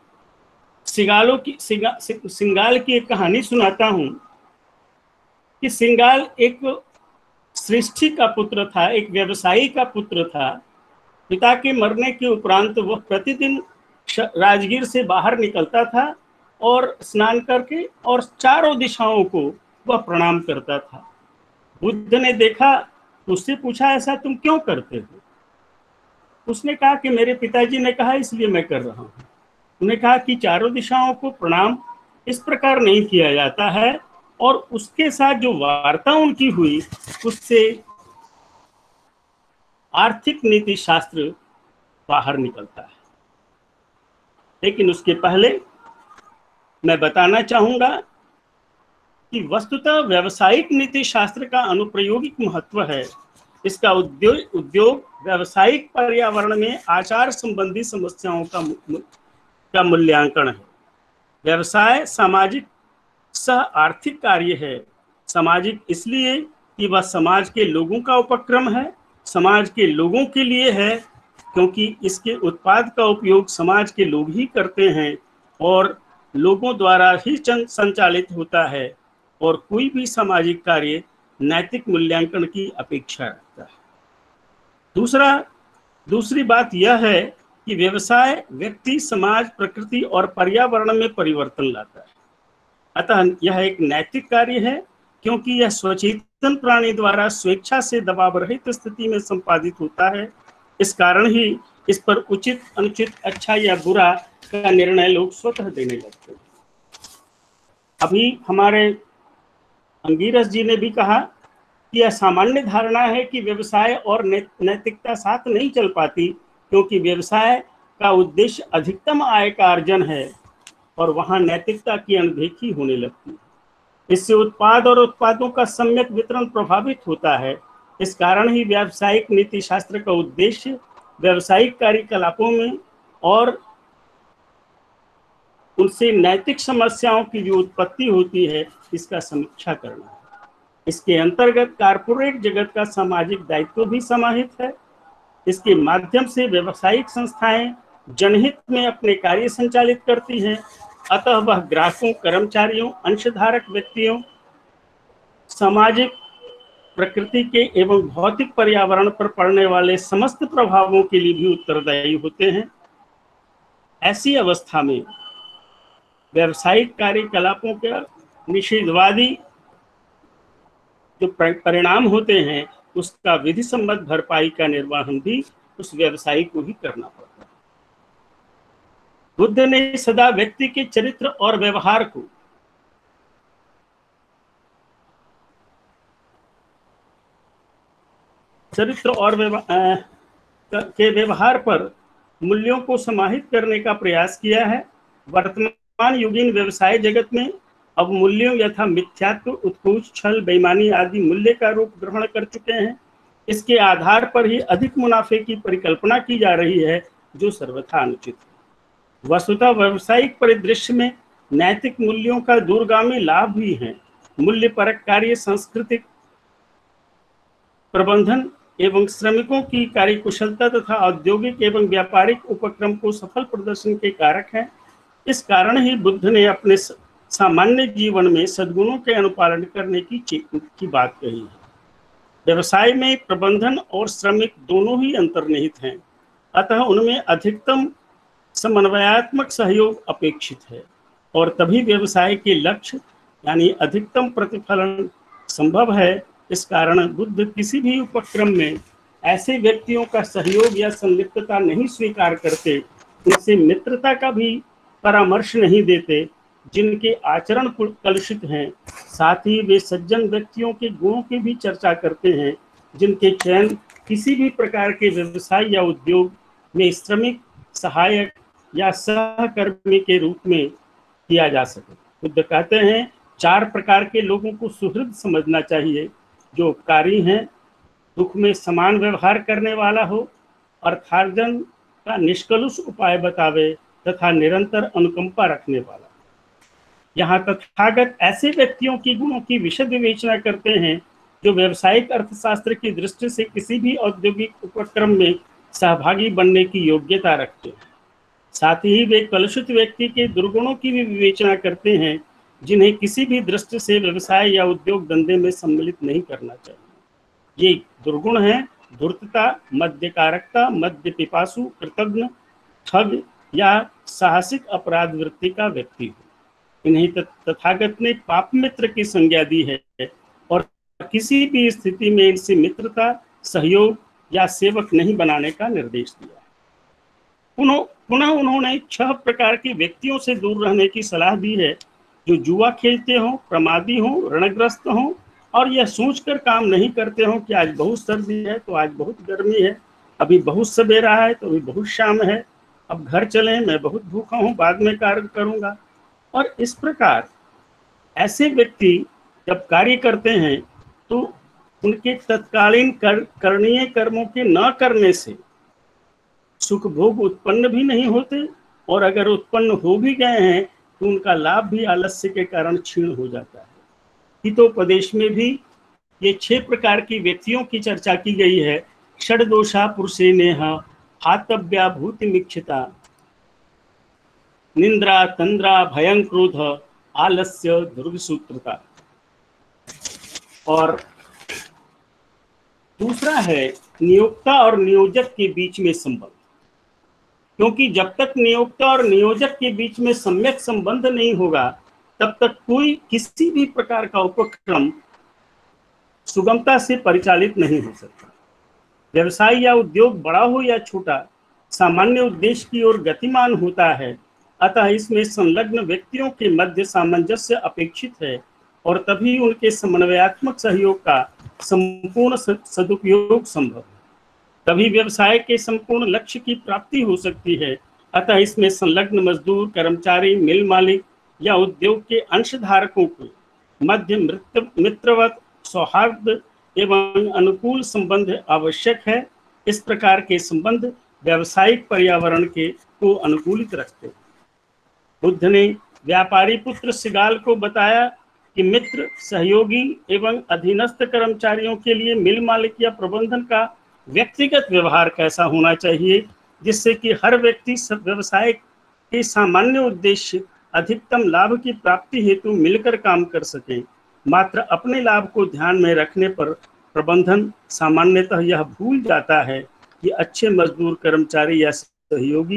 सिंगाल की एक कहानी सुनाता हूं कि सिंगाल एक सृष्टि का पुत्र था, एक व्यवसायी का पुत्र था। पिता के मरने के उपरांत वह प्रतिदिन राजगीर से बाहर निकलता था और स्नान करके और चारों दिशाओं को वह प्रणाम करता था। बुद्ध ने देखा, उससे पूछा, ऐसा तुम क्यों करते हो? उसने कहा कि मेरे पिताजी ने कहा इसलिए मैं कर रहा हूँ। उन्होंने कहा कि चारों दिशाओं को प्रणाम इस प्रकार नहीं किया जाता है, और उसके साथ जो वार्ता उनकी हुई उससे आर्थिक नीति शास्त्र बाहर निकलता है। लेकिन उसके पहले मैं बताना चाहूंगा कि वस्तुतः व्यावसायिक नीति शास्त्र का अनुप्रयोगिक महत्व है। इसका उद्योग व्यावसायिक पर्यावरण में आचार संबंधी समस्याओं का मूल्यांकन है। व्यवसाय सामाजिक सह आर्थिक कार्य है। सामाजिक इसलिए कि वह समाज के लोगों का उपक्रम है, समाज के लोगों के लिए है, क्योंकि इसके उत्पाद का उपयोग समाज के लोग ही करते हैं और लोगों द्वारा ही संचालित होता है, और कोई भी सामाजिक कार्य नैतिक मूल्यांकन की अपेक्षा रखता है। दूसरी बात यह है कि व्यवसाय व्यक्ति, समाज, प्रकृति और पर्यावरण में परिवर्तन लाता है। अतः यह एक नैतिक कार्य है क्योंकि यह स्वचेतन प्राणी द्वारा स्वेच्छा से दबाव रहित स्थिति में संपादित होता है। इस कारण ही इस पर उचित, अनुचित, अच्छा या बुरा का निर्णय लोग स्वतः देने लगते हैं। अभी हमारे अंगीरस जी ने भी कहा कि यह सामान्य धारणा है कि व्यवसाय और नैतिकता साथ नहीं चल पाती, क्योंकि व्यवसाय का उद्देश्य अधिकतम आय का अर्जन है और वहां नैतिकता की अनदेखी होने लगती है। इससे उत्पाद और उत्पादों का सम्यक वितरण प्रभावित होता है। इस कारण ही व्यावसायिक नीति शास्त्र का उद्देश्य व्यावसायिक कार्यकलापों में और उनसे नैतिक समस्याओं की जो उत्पत्ति होती है इसका समीक्षा करना है। इसके अंतर्गत कारपोरेट जगत का सामाजिक दायित्व भी समाहित है। इसके माध्यम से व्यावसायिक संस्थाएं जनहित में अपने कार्य संचालित करती हैं। अतः वह ग्राहकों, कर्मचारियों, अंशधारक व्यक्तियों, सामाजिक, प्रकृति के एवं भौतिक पर्यावरण पर पड़ने वाले समस्त प्रभावों के लिए भी उत्तरदायी होते हैं। ऐसी अवस्था में व्यावसायिक कार्यकलापों के निषेधवादी जो परिणाम होते हैं उसका विधि सम्मत भरपाई का निर्वहन भी उस व्यवसायी को ही करना पड़ता है। बुद्ध ने सदा व्यक्ति के चरित्र और व्यवहार को व्यवहार पर मूल्यों को समाहित करने का प्रयास किया है। वर्तमान युगीन व्यवसाय जगत में अब मूल्यों यथा मिथ्यात्व, उत्कोच, छल, बेईमानी आदि मूल्य का रूप ग्रहण कर चुके हैं। इसके आधार पर ही अधिक मुनाफे की परिकल्पना की जा रही है, जो सर्वथा अनुचित है। वस्तुतः व्यावसायिक परिदृश्य में नैतिक मूल्यों का दूरगामी लाभ भी है। मूल्य परक कार्य सांस्कृतिक प्रबंधन एवं श्रमिकों की कार्यकुशलता तथा औद्योगिक एवं व्यापारिक उपक्रम को सफल प्रदर्शन के कारक है। इस कारण ही बुद्ध ने अपने सामान्य जीवन में सद्गुणों के अनुपालन करने की बात कही है। व्यवसाय में प्रबंधन और श्रमिक दोनों ही अंतर्निहित हैं, अतः उनमें अधिकतम समन्वयात्मक सहयोग अपेक्षित है और तभी व्यवसाय के लक्ष्य यानी अधिकतम प्रतिफलन संभव है। इस कारण बुद्ध किसी भी उपक्रम में ऐसे व्यक्तियों का सहयोग या संलिप्तता नहीं स्वीकार करते, उनसे मित्रता का भी परामर्श नहीं देते जिनके आचरण कलुषित हैं। साथ ही वे सज्जन व्यक्तियों के गुणों की भी चर्चा करते हैं जिनके चयन किसी भी प्रकार के व्यवसाय या उद्योग में श्रमिक, सहायक या सहकर्मी के रूप में किया जा सके। बुद्ध कहते हैं 4 प्रकार के लोगों को सुहृद समझना चाहिए, जो उपकारी हैं, दुख में समान व्यवहार करने वाला हो, अर्थार्जन का निष्कलुष उपाय बतावे तथा निरंतर अनुकंपा रखने वाला। यहाँ तथागत ऐसे व्यक्तियों की गुणों की विशद विवेचना करते हैं जो व्यवसायिक अर्थशास्त्र की दृष्टि से किसी भी औद्योगिक उपक्रम में सहभागी बनने की योग्यता रखते हैं। साथ ही वे कलुषित व्यक्ति के दुर्गुणों की भी विवेचना करते हैं जिन्हें किसी भी दृष्टि से व्यवसाय या उद्योग धंधे में सम्मिलित नहीं करना चाहिए। ये दुर्गुण हैं धूर्तता, मद्यकारकता, मद्य पिपासु, कृतघ्न, ठग या साहसिक अपराध वृत्ति का व्यक्ति हो। इन्हें तथागत ने पाप मित्र की संज्ञा दी है और किसी भी स्थिति में इनसे मित्रता, सहयोग या सेवक नहीं बनाने का निर्देश दिया। पुनः उन्होंने 6 प्रकार के व्यक्तियों से दूर रहने की सलाह दी है, जो जुआ खेलते हों, प्रमादी हों, ऋणग्रस्त हों और यह सोचकर काम नहीं करते हों कि आज बहुत सर्दी है तो आज बहुत गर्मी है, अभी बहुत सवेरा है तो अभी बहुत शाम है, अब घर चलें, मैं बहुत भूखा हूँ, बाद में कार्य करूँगा। और इस प्रकार ऐसे व्यक्ति जब कार्य करते हैं तो उनके तत्कालीन करणीय कर्मों के न करने से सुख भोग उत्पन्न भी नहीं होते और अगर उत्पन्न हो भी गए हैं तो उनका लाभ भी आलस्य के कारण क्षीण हो जाता है। हितोपदेश में भी ये 6 प्रकार की व्यक्तियों की चर्चा की गई है। षड्दोषा पुरुषे नेह, हातव्या भूतिमीक्षिता, निंद्रा, तंद्रा, भयं क्रोध, आलस्य, दुर्गसूत्रता। और दूसरा है नियोक्ता और नियोजक के बीच में संबंध, क्योंकि जब तक नियोक्ता और नियोजक के बीच में सम्यक संबंध नहीं होगा तब तक कोई किसी भी प्रकार का उपक्रम सुगमता से परिचालित नहीं हो सकता। व्यवसाय या उद्योग बड़ा हो या छोटा, सामान्य उद्देश्य की ओर गतिमान होता है, अतः इसमें संलग्न व्यक्तियों के मध्य सामंजस्य अपेक्षित है और तभी उनके समन्वयात्मक सहयोग का संपूर्ण सदुपयोग संभव है। तभी व्यवसाय के संपूर्ण लक्ष्य की प्राप्ति हो सकती है। अतः इसमें संलग्न मजदूर, कर्मचारी, मिल मालिक या उद्योग के अंशधारकों को मध्य मित्रवत, सौहार्द एवं अनुकूल संबंध आवश्यक है। इस प्रकार के संबंध व्यावसायिक पर्यावरण को अनुकूलित रखते हैं। बुद्ध ने व्यापारी पुत्र सिगाल को बताया कि मित्र, सहयोगी एवं अधीनस्थ कर्मचारियों के लिए मिल मालिक या प्रबंधन का व्यक्तिगत व्यवहार कैसा होना चाहिए, जिससे कि हर व्यक्ति व्यवसाय के सामान्य उद्देश्य अधिकतम लाभ की प्राप्ति हेतु मिलकर काम कर सके। मात्र अपने लाभ को ध्यान में रखने पर प्रबंधन सामान्यतः यह भूल जाता है कि अच्छे मजदूर, कर्मचारी या सहयोगी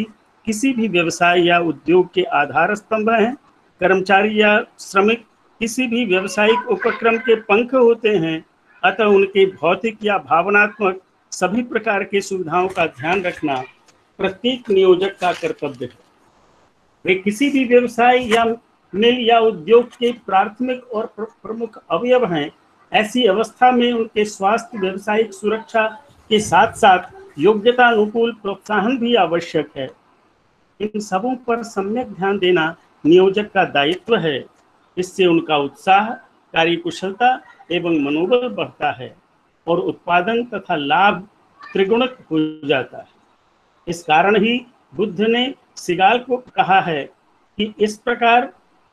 किसी भी व्यवसाय या उद्योग के आधार स्तंभ हैं। कर्मचारी या श्रमिक किसी भी व्यावसायिक उपक्रम के पंख होते हैं, अतः उनके भौतिक या भावनात्मक सभी प्रकार की सुविधाओं का ध्यान रखना प्रत्येक नियोजक का कर्तव्य है। वे किसी भी व्यवसाय या मिल या उद्योग के प्राथमिक और प्रमुख अवयव हैं। ऐसी अवस्था में उनके स्वास्थ्य, व्यावसायिक सुरक्षा के साथ साथ योग्यता अनुकूल प्रोत्साहन भी आवश्यक है। इन सबों पर सम्यक ध्यान देना नियोजक का दायित्व है। इससे उनका उत्साह, कार्यकुशलता एवं मनोबल बढ़ता है और उत्पादन तथा लाभ त्रिगुणित हो जाता है। इस कारण ही बुद्ध ने सिगाल को कहा है कि इस प्रकार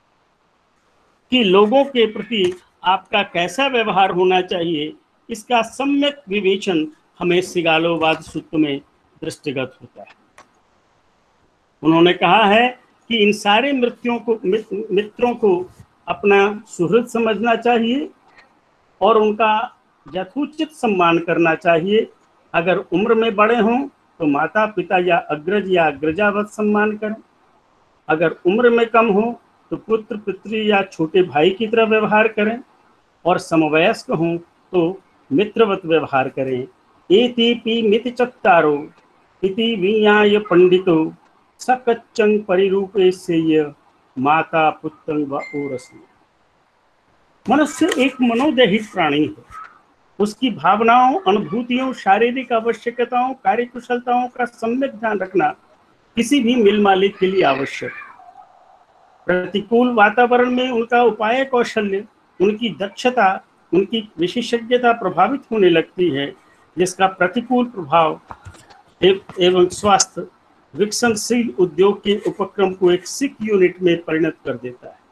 कि लोगों के प्रति आपका कैसा व्यवहार होना चाहिए, इसका सम्यक विवेचन हमें सिगालोवाद सूत्र में दृष्टिगत होता है। उन्होंने कहा है कि इन सारे मित्रों को अपना सुहृद समझना चाहिए और उनका यथोचित सम्मान करना चाहिए। अगर उम्र में बड़े हों तो माता पिता या अग्रजावत सम्मान करें। अगर उम्र में कम हो तो पुत्र पितृ या छोटे भाई की तरह व्यवहार करें और समवयस्क हों तो मित्रवत व्यवहार करें। एतीपि मितचत्तारो इति विज्ञाय पंडितो सकच्चं परिरूपेस्य माता पुत्रं व ओरसि। मनुष्य एक मनोदैहिक प्राणी है। उसकी भावनाओं, अनुभूतियों, शारीरिक आवश्यकताओं, कार्यकुशलताओं का सम्यक ध्यान रखना किसी भी मिल मालिक के लिए आवश्यक है। प्रतिकूल वातावरण में उनका उपाय कौशल्य, उनकी दक्षता, उनकी विशेषज्ञता प्रभावित होने लगती है, जिसका प्रतिकूल प्रभाव एवं स्वास्थ्य विकसनशील उद्योग के उपक्रम को एक सिक यूनिट में परिणत कर देता है।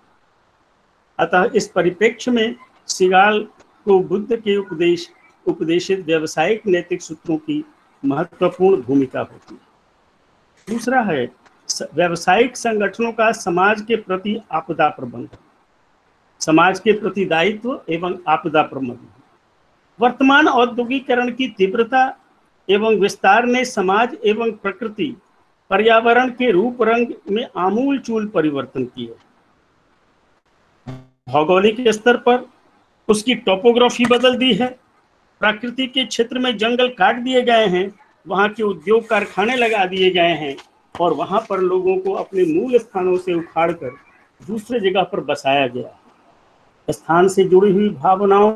अतः इस परिप्रेक्ष्य में सिगाल को बुद्ध के उपदेशित व्यावसायिक नैतिक सूत्रों की महत्वपूर्ण भूमिका होती है। दूसरा है व्यावसायिक संगठनों का समाज के प्रति आपदा प्रबंधन, समाज के प्रति दायित्व एवं आपदा प्रबंधन। वर्तमान औद्योगिकरण की तीव्रता एवं विस्तार ने समाज एवं प्रकृति, पर्यावरण के रूप रंग में आमूल चूल परिवर्तन किए। भौगोलिक स्तर पर उसकी टोपोग्राफी बदल दी है। प्रकृति के क्षेत्र में जंगल काट दिए गए हैं, वहां के उद्योग कारखाने लगा दिए गए हैं और वहां पर लोगों को अपने मूल स्थानों से उखाड़कर दूसरे जगह पर बसाया गया। स्थान से जुड़ी हुई भावनाओं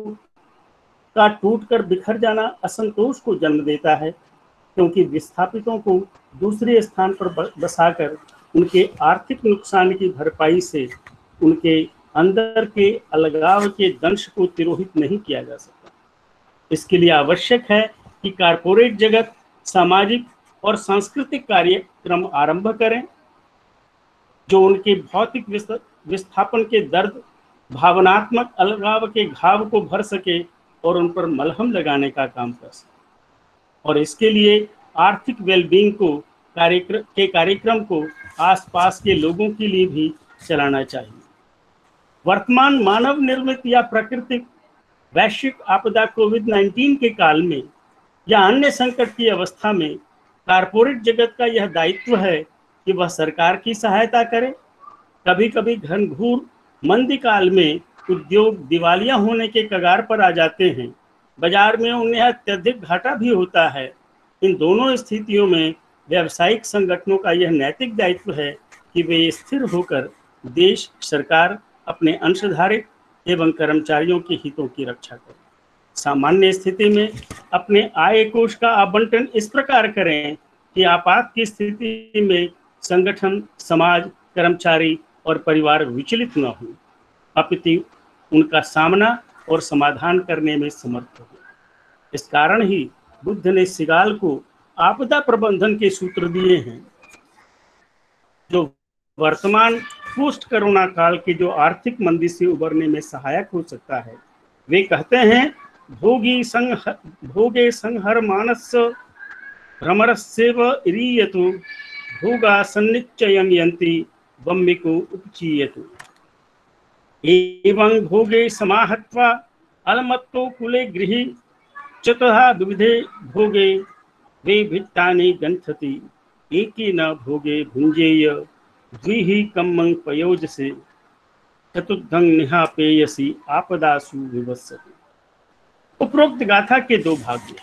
का टूटकर बिखर जाना असंतोष को जन्म देता है, क्योंकि विस्थापितों को दूसरे स्थान पर बसाकर उनके आर्थिक नुकसान की भरपाई से उनके अंदर के अलगाव के दंश को तिरोहित नहीं किया जा सकता। इसके लिए आवश्यक है कि कारपोरेट जगत सामाजिक और सांस्कृतिक कार्यक्रम आरंभ करें जो उनके भौतिक विस्थापन के दर्द, भावनात्मक अलगाव के घाव को भर सके और उन पर मलहम लगाने का काम कर सके। और इसके लिए आर्थिक वेलबींग के कार्यक्रम को आसपास के लोगों के लिए भी चलाना चाहिए। वर्तमान मानव निर्मित या प्राकृतिक वैश्विक आपदा कोविड-19 के काल में या अन्य संकट की अवस्था में कारपोरेट जगत का यह दायित्व है कि वह सरकार की सहायता करे। कभी कभी घनघोर मंदी काल में उद्योग दिवालिया होने के कगार पर आ जाते हैं, बाजार में उन्हें अत्यधिक घाटा भी होता है। इन दोनों स्थितियों में व्यावसायिक संगठनों का यह नैतिक दायित्व है कि वे स्थिर होकर देश, सरकार, अपने अंशधारक एवं कर्मचारियों के हितों की रक्षा करें। सामान्य स्थिति में अपने आय कोष का आवंटन इस प्रकार करें कि आपात की स्थिति में संगठन, समाज, कर्मचारी और परिवार विचलित न हो, अपितु उनका सामना और समाधान करने में समर्थ हो। इस कारण ही बुद्ध ने सिगाल को आपदा प्रबंधन के सूत्र दिए हैं, जो वर्तमान पोस्ट कोरोना काल की जो आर्थिक मंदी से उबरने में सहायक हो सकता है। वे कहते हैं, भोगे संहर मानस्य भ्रमरस्येव इरीयतु भोगा सन्निश्चयं यन्ति वम्मिको उपचीयतु एवं भोगे समाहत्वा अलमत्तो कुले गृही चतुहा विविधे भोगे वे भित्तानि गंथति एके न भोगे भुंजेय द्विहि कम्मं पयोजसे चतुर्धं निहापेयसी आपदासु विवत्सते। उपरोक्त गाथा के दो भाग हैं।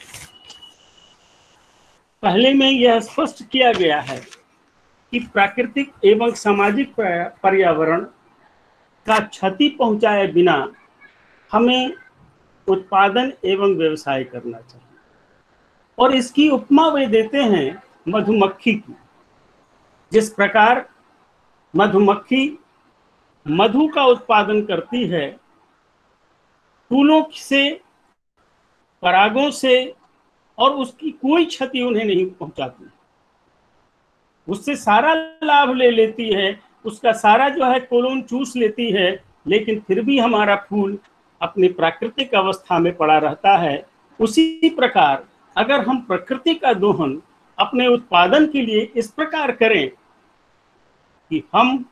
पहले में यह स्पष्ट किया गया है कि प्राकृतिक एवं सामाजिक पर्यावरण का क्षति पहुंचाए बिना हमें उत्पादन एवं व्यवसाय करना चाहिए। और इसकी उपमा वे देते हैं मधुमक्खी की। जिस प्रकार मधुमक्खी मधु का उत्पादन करती है, फूलों से, परागों से, और उसकी कोई क्षति उन्हें नहीं पहुंचाती, उससे सारा लाभ ले लेती है, उसका सारा जो है कोलोन चूस लेती है, लेकिन फिर भी हमारा फूल अपनी प्राकृतिक अवस्था में पड़ा रहता है। उसी प्रकार अगर हम प्रकृति का दोहन अपने उत्पादन के लिए इस प्रकार करें कि हम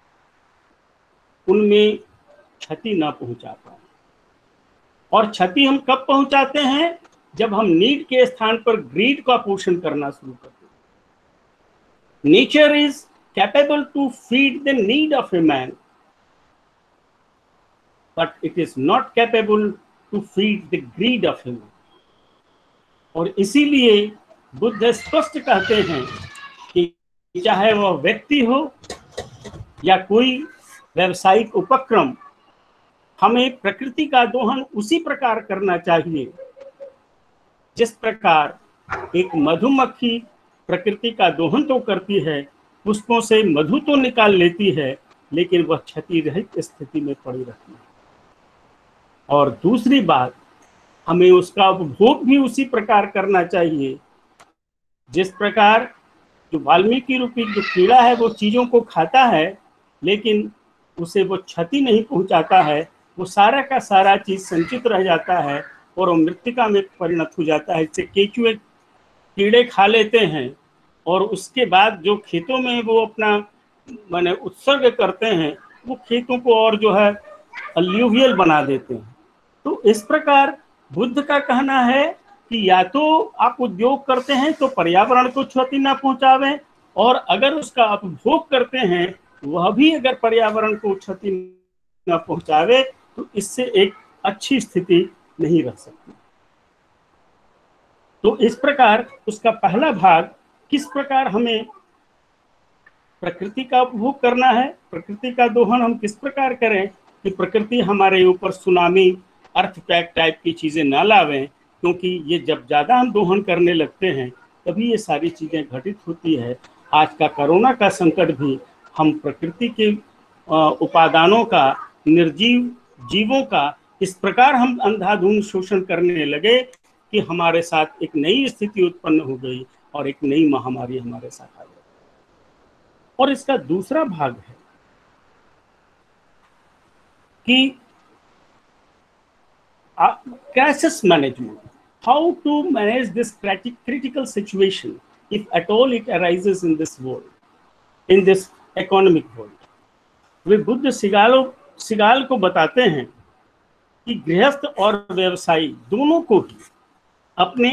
उनमें क्षति न पहुंचा पाए, और क्षति हम कब पहुंचाते हैं? जब हम नीड के स्थान पर ग्रीड का पोषण करना शुरू करते हैं। Nature is capable to feed the need of a man, but it is not capable to feed the greed of a man. और इसीलिए बुद्ध स्पष्ट कहते हैं कि चाहे वह व्यक्ति हो या कोई व्यावसायिक उपक्रम, हमें प्रकृति का दोहन उसी प्रकार करना चाहिए जिस प्रकार एक मधुमक्खी प्रकृति का दोहन तो करती है, पुष्पों से मधु तो निकाल लेती है, लेकिन वह क्षति रहित स्थिति में पड़ी रहती है। और दूसरी बात, हमें उसका उपभोग भी उसी प्रकार करना चाहिए जिस प्रकार जो वाल्मीकि रूपी जो कीड़ा है वो चीजों को खाता है, लेकिन उसे वो क्षति नहीं पहुंचाता है। वो सारा का सारा चीज संचित रह जाता है और वो मृतिका में परिणत हो जाता है। इससे केचुए कीड़े खा लेते हैं और उसके बाद जो खेतों में वो अपना माने उत्सर्ग करते हैं, वो खेतों को और जो है अल्यूवियल बना देते हैं। तो इस प्रकार बुद्ध का कहना है कि या तो आप उद्योग करते हैं तो पर्यावरण को क्षति ना पहुंचावें, और अगर उसका उपभोग करते हैं वह भी अगर पर्यावरण को क्षति न पहुंचावे, तो इससे एक अच्छी स्थिति नहीं रह सकती। तो इस प्रकार उसका पहला भाग, किस प्रकार हमें प्रकृति का उपभोग करना है, प्रकृति का दोहन हम किस प्रकार करें कि प्रकृति हमारे ऊपर सुनामी, अर्थक्वेक टाइप की चीजें ना लावें, क्योंकि ये जब ज्यादा हम दोहन करने लगते हैं तभी ये सारी चीजें घटित होती है। आज का कोरोना का संकट भी हम प्रकृति के उपादानों का, निर्जीव जीवों का इस प्रकार हम अंधाधुंध शोषण करने लगे कि हमारे साथ एक नई स्थिति उत्पन्न हो गई और एक नई महामारी हमारे साथ आ गई। और इसका दूसरा भाग है कि crisis management, how to manage this critical situation if at all it arises in this world, in this economic world। वे बुद्ध सिगाल को बताते हैं कि गृहस्थ और व्यवसायी दोनों को ही अपने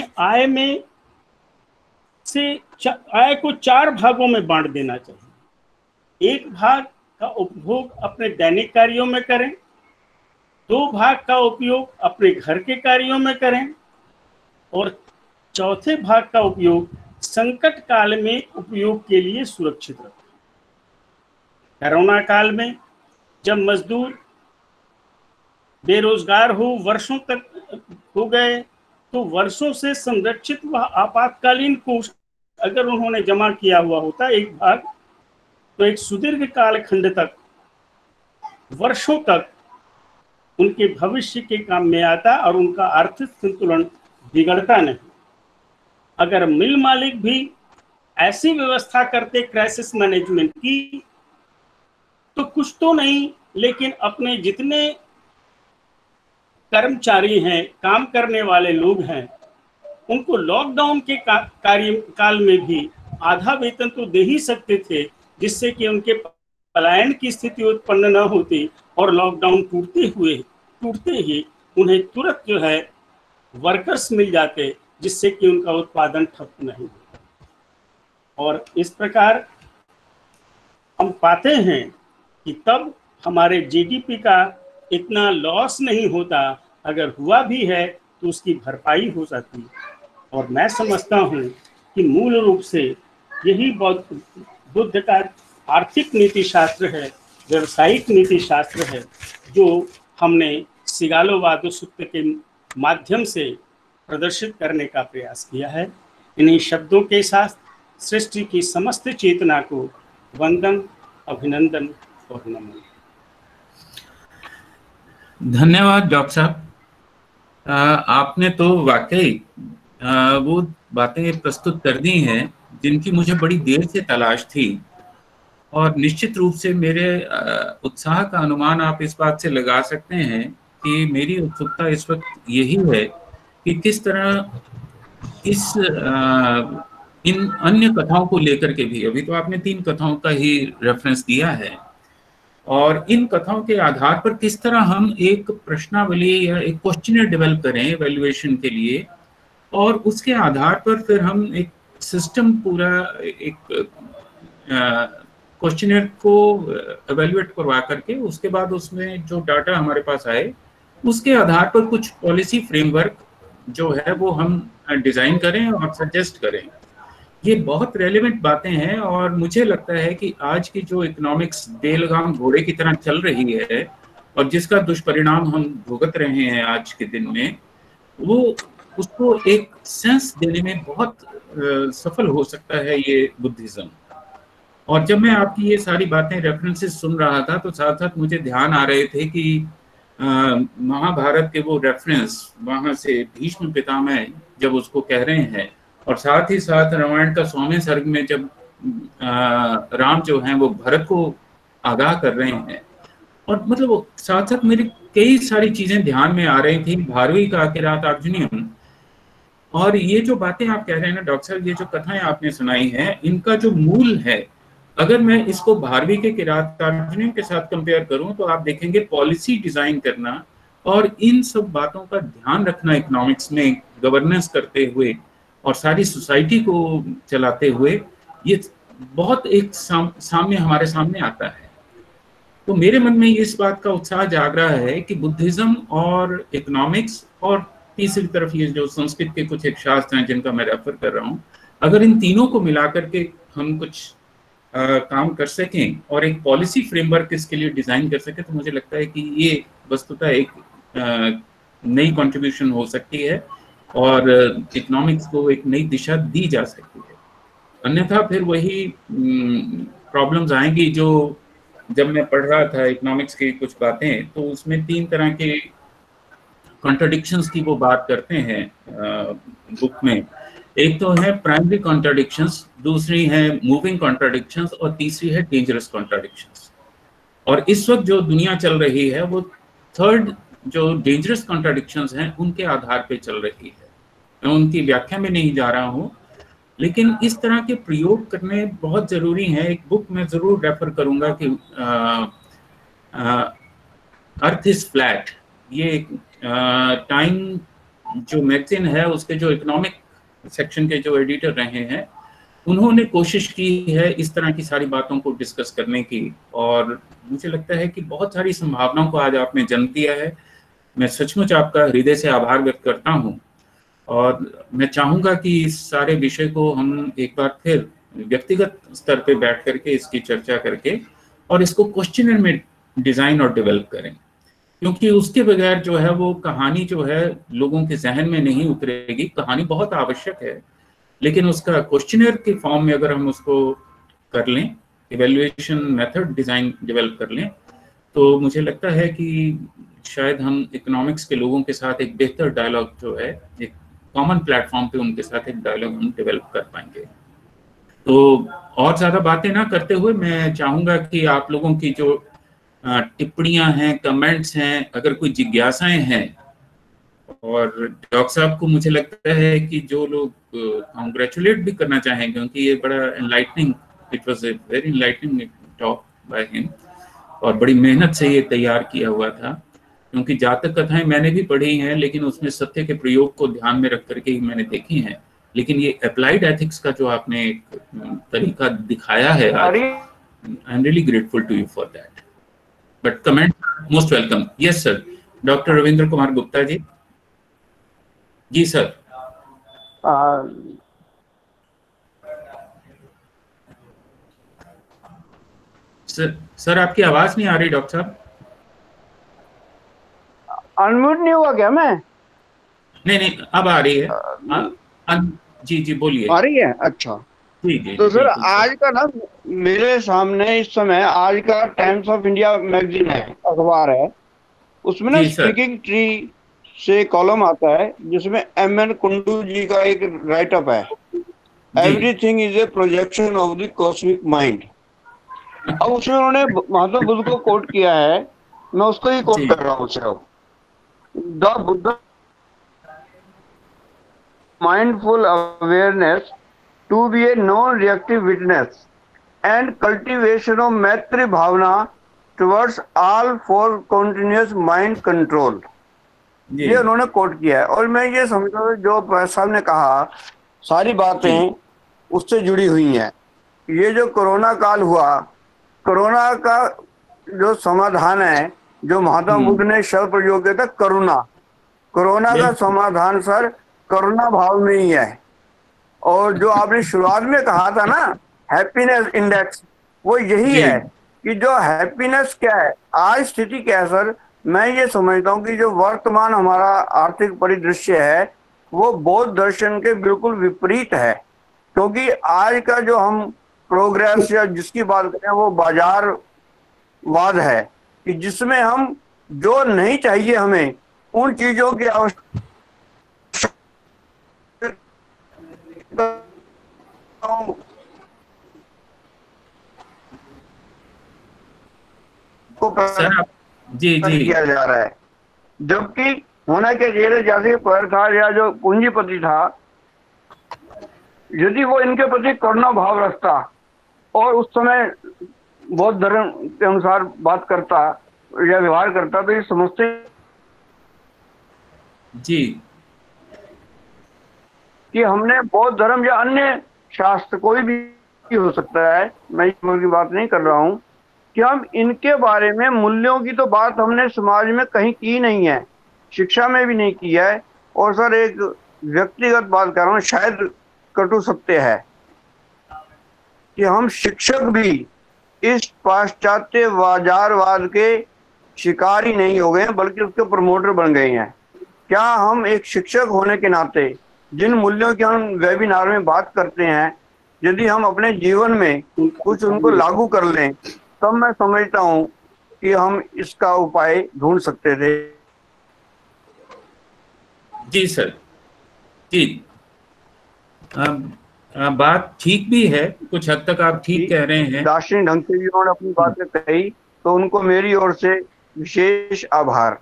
आय को 4 भागों में बांट देना चाहिए। एक भाग का उपभोग अपने दैनिक कार्यों में करें, 2 भाग का उपयोग अपने घर के कार्यों में करें, और चौथे भाग का उपयोग संकट काल में उपयोग के लिए सुरक्षित रखें। कोरोना काल में जब मजदूर बेरोजगार वर्षों तक हो गए, तो वर्षों से संरक्षित वह आपातकालीन कोष अगर उन्होंने जमा किया हुआ होता एक भाग, तो एक सुदीर्घ कालखंड तक, वर्षों तक उनके भविष्य के काम में आता और उनका आर्थिक संतुलन बिगड़ता नहीं। अगर मिल मालिक भी ऐसी व्यवस्था करते क्राइसिस मैनेजमेंट की, तो कुछ तो नहीं, लेकिन अपने जितने कर्मचारी हैं, काम करने वाले लोग हैं, उनको लॉकडाउन के कार्यकाल में भी आधा वेतन तो दे ही सकते थे, जिससे कि उनके पलायन की स्थिति उत्पन्न न होती और लॉकडाउन टूटते ही उन्हें तुरंत जो है वर्कर्स मिल जाते, जिससे कि उनका उत्पादन ठप नहीं होता। और इस प्रकार हम पाते हैं कि तब हमारे जीडीपी का इतना लॉस नहीं होता, अगर हुआ भी है तो उसकी भरपाई हो जाती है। और मैं समझता हूँ कि मूल रूप से यही बुद्ध का आर्थिक नीति शास्त्र है, व्यवसायिक नीति शास्त्र है, जो हमने सिगालोवादो सूत्र के माध्यम से प्रदर्शित करने का प्रयास किया है। इन्हीं शब्दों के साथ सृष्टि की समस्त चेतना को वंदन, अभिनंदन और नमन। धन्यवाद डॉक्टर साहब। आपने तो वाकई वो बातें प्रस्तुत कर दी हैं जिनकी मुझे बड़ी देर से तलाश थी, और निश्चित रूप से मेरे उत्साह का अनुमान आप इस बात से लगा सकते हैं कि मेरी उत्सुकता इस वक्त यही है कि किस तरह इन अन्य कथाओं को लेकर के भी, अभी तो आपने 3 कथाओं का ही रेफरेंस दिया है, और इन कथाओं के आधार पर किस तरह हम एक प्रश्नावली या एक क्वेश्चनर डेवलप करें एवेल्युएशन के लिए, और उसके आधार पर फिर हम एक सिस्टम पूरा एक क्वेश्चनर को एवेल्युएट करवा करके उसके बाद उसमें जो डाटा हमारे पास आए उसके आधार पर कुछ पॉलिसी फ्रेमवर्क जो है वो हम डिजाइन करें और सजेस्ट करें। ये बहुत रेलेवेंट बातें हैं, और मुझे लगता है कि आज की जो इकोनॉमिक्स बेलगाम घोड़े की तरह चल रही है और जिसका दुष्परिणाम हम भुगत रहे हैं आज के दिन में, वो उसको एक सेंस देने में बहुत सफल हो सकता है ये बुद्धिज्म। और जब मैं आपकी ये सारी बातें रेफरेंसेस सुन रहा था तो साथ साथ मुझे ध्यान आ रहे थे कि महाभारत के वो रेफरेंस वहां से भीष्म पितामह जब उसको कह रहे हैं, और साथ ही साथ रामायण का 100वें सर्ग में जब राम जो हैं वो भरत को आगाह कर रहे हैं, और मतलब वो साथ साथ मेरी कई सारी चीजें ध्यान में आ रही थी। भारवी का किरात अर्जुनियम, और ये जो बातें आप कह रहे हैं ना डॉक्टर साहब, ये जो कथाएं आपने सुनाई हैं, इनका जो मूल है, अगर मैं इसको भारवी के किरात अर्जुनियम के साथ कंपेयर करूं तो आप देखेंगे पॉलिसी डिजाइन करना और इन सब बातों का ध्यान रखना इकोनॉमिक्स में गवर्नेंस करते हुए और सारी सोसाइटी को चलाते हुए, ये बहुत एक सामने हमारे सामने आता है। तो मेरे मन में इस बात का उत्साह जाग रहा है कि बुद्धिज्म और इकोनॉमिक्स और तीसरी तरफ ये जो संस्कृत के कुछ एक शास्त्र हैं जिनका मैं रेफर कर रहा हूँ, अगर इन तीनों को मिला करके हम कुछ काम कर सकें और एक पॉलिसी फ्रेमवर्क इसके लिए डिजाइन कर सकें, तो मुझे लगता है कि ये वस्तुतः एक नई कंट्रीब्यूशन हो सकती है और इकोनॉमिक्स को एक नई दिशा दी जा सकती है। अन्यथा फिर वही प्रॉब्लम्स आएंगी जो जब मैं पढ़ रहा था इकोनॉमिक्स की कुछ बातें, तो उसमें 3 तरह के कॉन्ट्रडिक्शंस की वो बात करते हैं बुक में। एक तो है प्राइमरी कॉन्ट्रडिक्शंस, दूसरी है मूविंग कॉन्ट्रडिक्शंस, और तीसरी है डेंजरस कॉन्ट्रडिक्शंस। और इस वक्त जो दुनिया चल रही है वो थर्ड जो डेंजरस कॉन्ट्रडिक्शंस हैं उनके आधार पे चल रही है। मैं उनकी व्याख्या में नहीं जा रहा हूँ, लेकिन इस तरह के प्रयोग करने बहुत जरूरी है। एक बुक मैं जरूर रेफर करूंगा कि अर्थ इज फ्लैट, ये टाइम जो मैगजीन है उसके जो इकोनॉमिक सेक्शन के जो एडिटर रहे हैं, उन्होंने कोशिश की है इस तरह की सारी बातों को डिस्कस करने की, और मुझे लगता है कि बहुत सारी संभावनाओं को आज आपने जन्म दिया है। मैं सचमुच आपका हृदय से आभार व्यक्त करता हूँ, और मैं चाहूँगा कि इस सारे विषय को हम एक बार फिर व्यक्तिगत स्तर पे बैठ करके इसकी चर्चा करके और इसको क्वेश्चनर में डिज़ाइन और डेवलप करें, क्योंकि उसके बगैर जो है वो कहानी जो है लोगों के जहन में नहीं उतरेगी। कहानी बहुत आवश्यक है, लेकिन उसका क्वेश्चनर के फॉर्म में अगर हम उसको कर लें, इवैल्यूएशन मेथड डिज़ाइन डेवलप कर लें, तो मुझे लगता है कि शायद हम इकोनॉमिक्स के लोगों के साथ एक बेहतर डायलॉग जो है, एक कॉमन प्लेटफॉर्म पे उनके साथ एक डायलॉग हम डेवलप कर पाएंगे। तो और ज़्यादा बातें ना करते हुए मैं चाहूँगा कि आप लोगों की जो टिप्पणियां हैं, कमेंट्स हैं, अगर कोई जिज्ञासाएं हैं, और डॉक्टर साहब को मुझे लगता है कि जो लोग कॉन्ग्रेचुलेट भी करना चाहेंगे, क्योंकि ये बड़ा enlightening, it was a very enlightening talk by him, और बड़ी मेहनत से ये तैयार किया हुआ था, क्योंकि जातक कथाएं मैंने भी पढ़ी हैं, लेकिन उसमें सत्य के प्रयोग को ध्यान में रख करके ही मैंने देखी हैं। लेकिन ये अप्लाइड एथिक्स का जो आपने एक तरीका दिखाया है आज, I am really grateful to you for that. But comment most welcome. Yes sir, doctor Ravindra Kumar Gupta ji. जी सर। सर आपकी आवाज नहीं आ रही डॉक्टर साहब। अनम्यूट नहीं हुआ क्या मैं? नहीं, अब आ रही है। जी जी बोलिए। आ रही है, अच्छा। जी जी। तो सर आज का ना मेरे सामने इस समय आज का टाइम्स ऑफ इंडिया मैगजीन है, अखबार है, उसमें ना स्पीकिंग ट्री से कॉलम आता है जिसमें एम.एन. कुंडू जी का एक राइटअप है, everything is a projection of the cosmic mind. अब उसमें उन्होंने महात्मा बुद्ध को कोट किया है, मैं उसको ही कोट कर रहा हूँ सिर्फ। The Buddha mindful awareness to be a non-reactive witness and cultivation of maitri bhavana towards all for continuous mind control। ये उन्होंने कोट किया है और मैं ये समझता हूँ जो साहब ने कहा सारी बातें उससे जुड़ी हुई हैं। ये जो कोरोना काल हुआ, कोरोना का जो समाधान है, जो महात्मा बुद्ध ने शब्द प्रयोग किया था करुणा, कोरोना का समाधान सर करुणा भाव में ही है। और जो आपने शुरुआत में कहा था ना हैप्पीनेस इंडेक्स, वो यही है कि जो हैप्पीनेस क्या है, आज स्थिति क्या है सर, मैं ये समझता हूँ कि जो वर्तमान हमारा आर्थिक परिदृश्य है वो बौद्ध दर्शन के बिल्कुल विपरीत है। क्योंकि आज का जो हम प्रोग्रेस या जिसकी बात करें वो बाजारवाद है कि जिसमें हम जो नहीं चाहिए हमें उन चीजों की आवश्यकता को जी किया जा रहा है, जबकि होना क्या चाहिए जैसे पर था या जो पूंजीपति था, यदि वो इनके प्रति करुणा भाव रखता और उस समय बौद्ध धर्म के अनुसार बात करता या व्यवहार करता तो ये समझते जी कि हमने बौद्ध धर्म या अन्य शास्त्र कोई भी हो सकता है, मैं की बात नहीं कर रहा हूं, कि हम इनके बारे में मूल्यों की तो बात हमने समाज में कहीं की नहीं है, शिक्षा में भी नहीं की है। और सर एक व्यक्तिगत बात कर रहा हूँ, शायद कटु सत्य है कि हम शिक्षक भी इस पाश्चात्य बाजारवाद के शिकारी नहीं हो गए हैं बल्कि उसके प्रमोटर बन गए हैं। क्या हम एक शिक्षक होने के नाते जिन मूल्यों की हम वेबिनार में बात करते हैं, यदि हम अपने जीवन में कुछ उनको लागू कर लें तब मैं समझता हूं कि हम इसका उपाय ढूंढ सकते थे। जी सर जी, बात ठीक भी है, कुछ हद तक आप ठीक कह रहे हैं। दार्शनिक ढंग से भी उन्होंने अपनी बातें कही तो उनको मेरी ओर से विशेष आभार।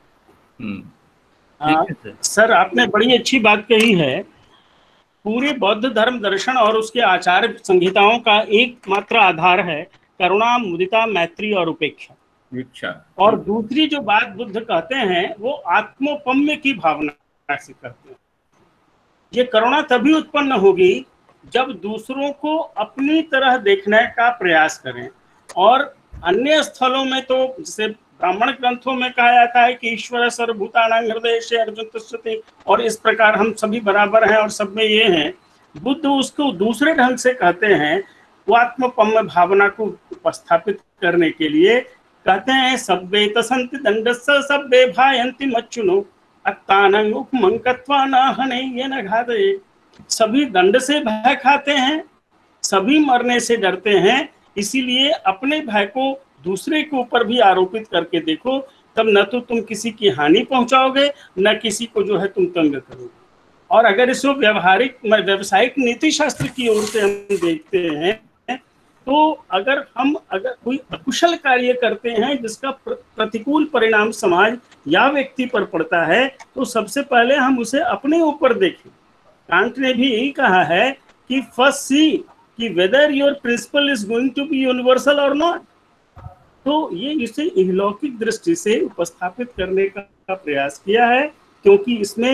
सर आपने बड़ी अच्छी बात कही है। पूरे बौद्ध धर्म दर्शन और उसके आचार संहिताओं का एकमात्र आधार है करुणा, मुदिता, मैत्री और उपेक्षा। और दूसरी जो बात बुद्ध कहते हैं वो आत्मोपम्य की भावना से करते हैं। ये करुणा तभी उत्पन्न होगी जब दूसरों को अपनी तरह देखने का प्रयास करें। और अन्य स्थलों में तो जैसे ब्राह्मण ग्रंथों में कहा जाता है कि ईश्वर सर्वभूतानां हृदयेषु अर्जुन तिष्ठति, और इस प्रकार हम सभी बराबर हैं और सब में ये हैं। बुद्ध उसको दूसरे ढंग से कहते हैं, वो आत्मपम्य भावना को उपस्थापित करने के लिए कहते हैं सब्बे तसन्ति दण्डस्य सब्बे भायन्ति मच्चुनो अत्तानं उपमंकत्वा न हनये न घातये। सभी दंड से भय खाते हैं, सभी मरने से डरते हैं, इसीलिए अपने भय को दूसरे के ऊपर भी आरोपित करके देखो, तब न तो तुम किसी की हानि पहुंचाओगे न किसी को जो है तुम तंग करोगे। और अगर इसको व्यवसायिक नीति शास्त्र की ओर से हम देखते हैं तो अगर कोई अकुशल कार्य करते हैं जिसका प्रतिकूल परिणाम समाज या व्यक्ति पर पड़ता है तो सबसे पहले हम उसे अपने ऊपर देखें। कांट ने भी यही कहा है कि फर्स्ट सी कि whether your principle is going to be universal और नॉट। तो ये इसे इहलौकिक दृष्टि से उपस्थापित करने का प्रयास किया है, क्योंकि इसमें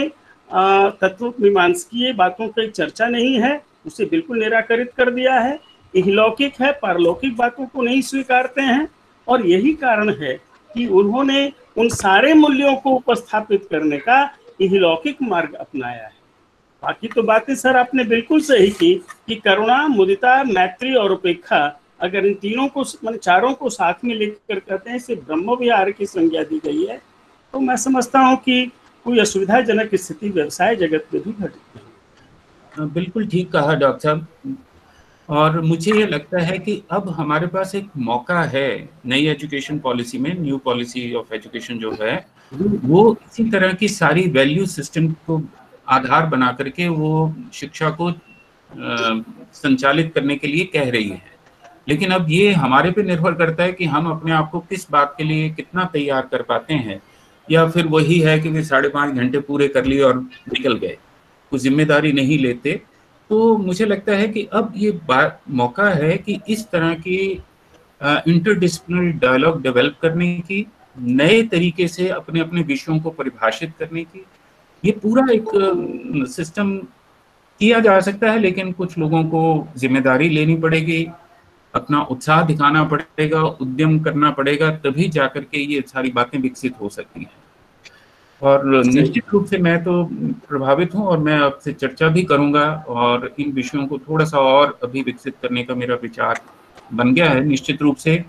तत्व मीमांसकीय बातों की चर्चा नहीं है, उसे बिल्कुल निराकरित कर दिया है। इहलौकिक है, पारलौकिक बातों को नहीं स्वीकारते हैं, और यही कारण है कि उन्होंने उन सारे मूल्यों को उपस्थापित करने का इहलौकिक मार्ग अपनाया है। बाकी तो बातें सर आपने बिल्कुल सही की कि करुणा, मुदिता, मैत्री और उपेक्षा, अगर इन तीनों को, चारों को साथ में लेकर कहते हैं इसे ब्रह्म विहार की संज्ञा दी गई है, तो मैं समझता हूँ कि कोई असुविधाजनक स्थिति व्यवसाय जगत में भी घटित नहीं। बिल्कुल ठीक कहा डॉक्टर साहब। और मुझे ये लगता है कि अब हमारे पास एक मौका है नई एजुकेशन पॉलिसी में, न्यू पॉलिसी ऑफ एजुकेशन जो है, वो इसी तरह की सारी वैल्यू सिस्टम को आधार बना करके वो शिक्षा को संचालित करने के लिए कह रही है। लेकिन अब ये हमारे पे निर्भर करता है कि हम अपने आप को किस बात के लिए कितना तैयार कर पाते हैं, या फिर वही है कि 5.5 घंटे पूरे कर लिए और निकल गए, कुछ जिम्मेदारी नहीं लेते। तो मुझे लगता है कि अब ये मौका है कि इस तरह की इंटरडिसिप्लिनरी डायलॉग डेवलप करने की, नए तरीके से अपने अपने विषयों को परिभाषित करने की, ये पूरा एक सिस्टम किया जा सकता है। लेकिन कुछ लोगों को जिम्मेदारी लेनी पड़ेगी, अपना उत्साह दिखाना पड़ेगा, उद्यम करना पड़ेगा, तभी जाकर के ये सारी बातें विकसित हो सकती हैं। और निश्चित रूप से मैं तो प्रभावित हूँ और मैं आपसे चर्चा भी करूंगा, और इन विषयों को थोड़ा सा और अभी विकसित करने का मेरा विचार बन गया है। निश्चित रूप से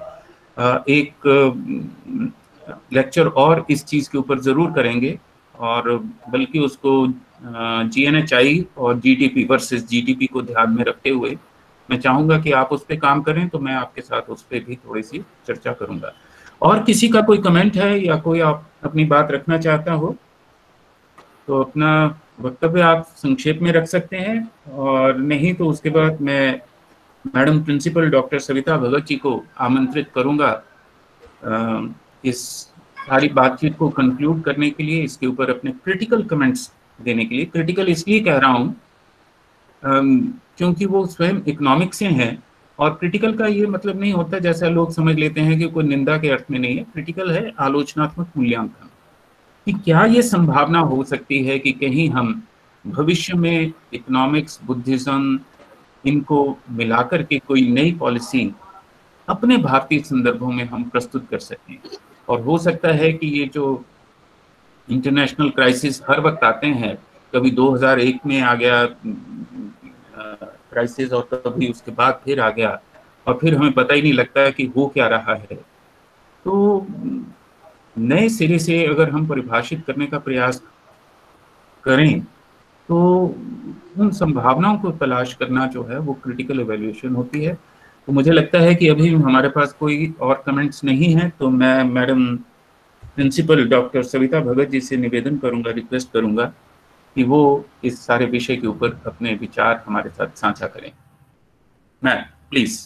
एक लेक्चर और इस चीज के ऊपर जरूर करेंगे, और बल्कि उसको GNHI और GDP वर्सेस GDP को ध्यान में रखते हुए मैं चाहूंगा कि आप उस पर काम करें, तो मैं आपके साथ उस पर भी थोड़ी सी चर्चा करूंगा। और किसी का कोई कमेंट है या कोई आप अपनी बात रखना चाहता हो तो अपना वक्तव्य आप संक्षेप में रख सकते हैं, और नहीं तो उसके बाद मैं madam principal doctor Savita Bhagat ji को आमंत्रित करूंगा इस सारी बातचीत को कंक्लूड करने के लिए, इसके ऊपर अपने क्रिटिकल कमेंट्स देने के लिए। क्रिटिकल इसलिए कह रहा हूँ क्योंकि वो स्वयं इकोनॉमिक्स से हैं, और क्रिटिकल का ये मतलब नहीं होता जैसा लोग समझ लेते हैं कि कोई निंदा के अर्थ में नहीं है। क्रिटिकल है आलोचनात्मक मूल्यांकन, कि क्या ये संभावना हो सकती है कि कहीं हम भविष्य में इकोनॉमिक्स, बुद्धिज्म, इनको मिलाकर के कोई नई पॉलिसी अपने भारतीय संदर्भों में हम प्रस्तुत कर सकें। और हो सकता है कि ये जो इंटरनेशनल क्राइसिस हर वक्त आते हैं, कभी 2001 में आ गया क्राइसिस, और कभी उसके बाद फिर आ गया, और फिर हमें पता ही नहीं लगता कि हो क्या रहा है। तो नए सिरे से अगर हम परिभाषित करने का प्रयास करें, तो उन संभावनाओं को तलाश करना जो है वो क्रिटिकल इवैल्यूएशन होती है। तो मुझे लगता है कि अभी हमारे पास कोई और कमेंट्स नहीं है, तो मैं madam principal doctor Savita Bhagat ji से निवेदन करूंगा, रिक्वेस्ट करूंगा कि वो इस सारे विषय के ऊपर अपने विचार हमारे साथ साझा करें। Ma'am please.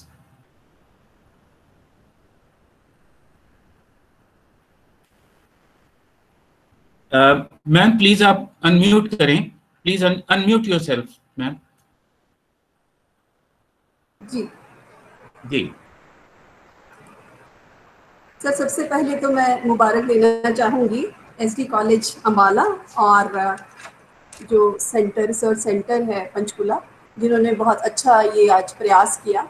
मैम प्लीज आप अनम्यूट करें, प्लीज अनम्यूट योरसेल्फ मैम। जी जी सर, सबसे पहले तो मैं मुबारक देना चाहूँगी SD कॉलेज अम्बाला और जो सेंटर, रिसर्च सेंटर है पंचकुला, जिन्होंने बहुत अच्छा ये आज प्रयास किया।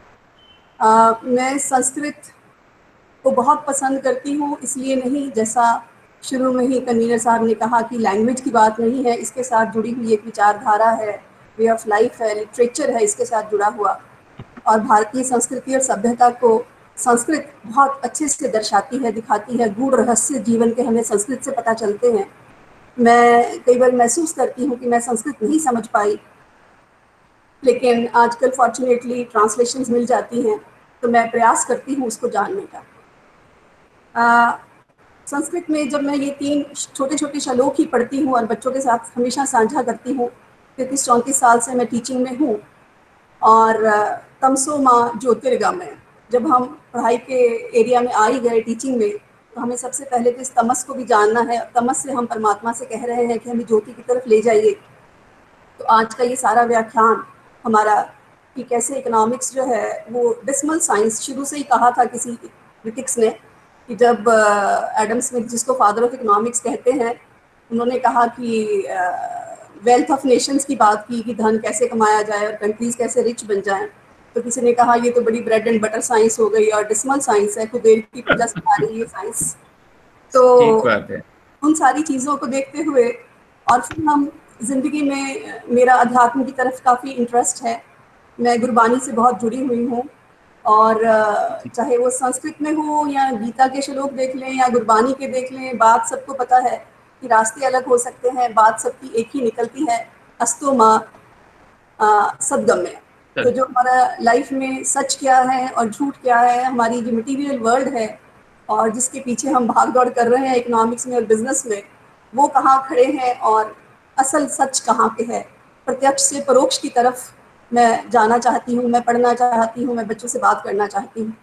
मैं संस्कृत को बहुत पसंद करती हूँ, इसलिए नहीं, जैसा शुरू में ही कन्वीनर साहब ने कहा कि लैंग्वेज की बात नहीं है, इसके साथ जुड़ी हुई एक विचारधारा है, वे ऑफ लाइफ है, लिटरेचर है इसके साथ जुड़ा हुआ, और भारतीय संस्कृति और सभ्यता को संस्कृत बहुत अच्छे से दर्शाती है, दिखाती है। गूढ़ रहस्य जीवन के हमें संस्कृत से पता चलते हैं। मैं कई बार महसूस करती हूँ कि मैं संस्कृत नहीं समझ पाई, लेकिन आजकल फॉर्चुनेटली ट्रांसलेशंस मिल जाती हैं, तो मैं प्रयास करती हूँ उसको जानने का। संस्कृत में जब मैं ये 3 छोटे छोटे श्लोक ही पढ़ती हूँ और बच्चों के साथ हमेशा साझा करती हूँ, 33-34 साल से मैं टीचिंग में हूँ, और तमसो माँ ज्योतिर्गमय, जब हम पढ़ाई के एरिया में आ ही गए टीचिंग में, तो हमें सबसे पहले तो इस तमस को भी जानना है। तमस से हम परमात्मा से कह रहे हैं कि हमें ज्योति की तरफ ले जाइए। तो आज का ये सारा व्याख्यान हमारा कि कैसे इकोनॉमिक्स जो है वो डिस्मल साइंस, शुरू से ही कहा था किसी क्रिटिक्स ने कि जब एडम स्मिथ, जिसको फादर ऑफ इकोनॉमिक्स कहते हैं, उन्होंने कहा कि वेल्थ ऑफ नेशंस की बात की कि धन कैसे कमाया जाए और कंट्रीज कैसे रिच बन जाएं। तो किसी ने कहा ये तो बड़ी ब्रेड एंड बटर साइंस हो गई और डिस्मल साइंस है, कुबेर की पूजा सिखा रही है साइंस। तो ठीक बात है। उन सारी चीज़ों को देखते हुए और फिर हम ज़िंदगी में, मेरा अध्यात्म की तरफ काफ़ी इंटरेस्ट है, मैं गुरबानी से बहुत जुड़ी हुई हूँ और चाहे वो संस्कृत में हो या गीता के श्लोक देख लें या गुरबानी के देख लें, बात सबको पता है कि रास्ते अलग हो सकते हैं, बात सबकी एक ही निकलती है, अस्तो माँ सद्गम्य। तो जो हमारा लाइफ में सच क्या है और झूठ क्या है, हमारी जो मटेरियल वर्ल्ड है और जिसके पीछे हम भाग दौड़ कर रहे हैं इकोनॉमिक्स में और बिजनेस में, वो कहाँ खड़े हैं और असल सच कहाँ पे है, प्रत्यक्ष से परोक्ष की तरफ मैं जाना चाहती हूँ, मैं पढ़ना चाहती हूँ, मैं बच्चों से बात करना चाहती हूँ।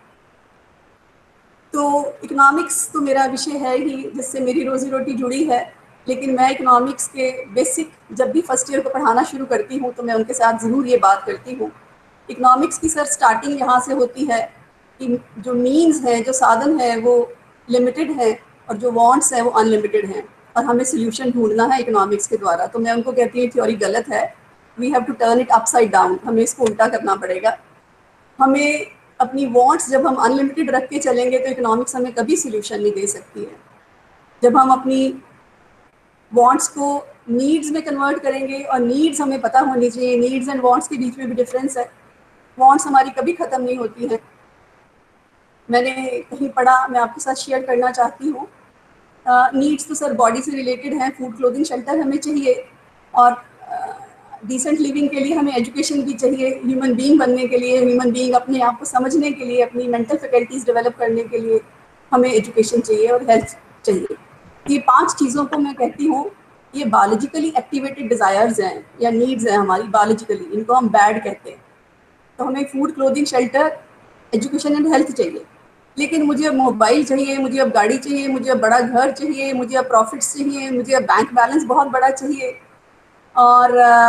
तो इकोनॉमिक्स तो मेरा विषय है ही जिससे मेरी रोजी रोटी जुड़ी है, लेकिन मैं इकोनॉमिक्स के बेसिक जब भी फर्स्ट ईयर को पढ़ाना शुरू करती हूँ तो मैं उनके साथ ज़रूर ये बात करती हूँ। इकोनॉमिक्स की सर स्टार्टिंग यहाँ से होती है कि जो मीन्स हैं, जो साधन है वो लिमिटेड है और जो वांट्स हैं वो अनलिमिटेड हैं और हमें सोल्यूशन ढूंढना है इकोनॉमिक्स के द्वारा। तो मैं उनको कहती हूँ थ्योरी गलत है, we have to turn it upside down, हमें इसको उल्टा करना पड़ेगा। हमें अपनी वांट्स जब हम अनलिमिटेड रख के चलेंगे तो इकोनॉमिक्स हमें कभी सोल्यूशन नहीं दे सकती है। जब हम अपनी वांट्स को नीड्स में कन्वर्ट करेंगे, और नीड्स हमें पता होनी चाहिए, नीड्स एंड वांट्स के बीच में भी डिफरेंस है, वांट्स हमारी कभी ख़त्म नहीं होती हैं। मैंने कहीं पढ़ा, मैं आपके साथ शेयर करना चाहती हूँ। नीड्स तो सर बॉडी से रिलेटेड हैं, फूड क्लोथिंग शेल्टर हमें चाहिए और डिसेंट लिविंग के लिए हमें एजुकेशन भी चाहिए, ह्यूमन बीइंग बनने के लिए, ह्यूमन बीइंग अपने आप को समझने के लिए, अपनी मेंटल फैकल्टीज डेवलप करने के लिए हमें एजुकेशन चाहिए और हेल्थ चाहिए। ये 5 चीज़ों को मैं कहती हूँ ये बायोलॉजिकली एक्टिवेटेड डिज़ायर्स हैं या नीड्स हैं हमारी बायोलॉजिकली, इनको हम बैड कहते हैं। तो हमें food clothing shelter education and health चाहिए, लेकिन मुझे अब मोबाइल चाहिए, मुझे अब गाड़ी चाहिए, मुझे अब बड़ा घर चाहिए, मुझे अब प्रॉफिट्स चाहिए, मुझे अब बैंक बैलेंस बहुत बड़ा चाहिए और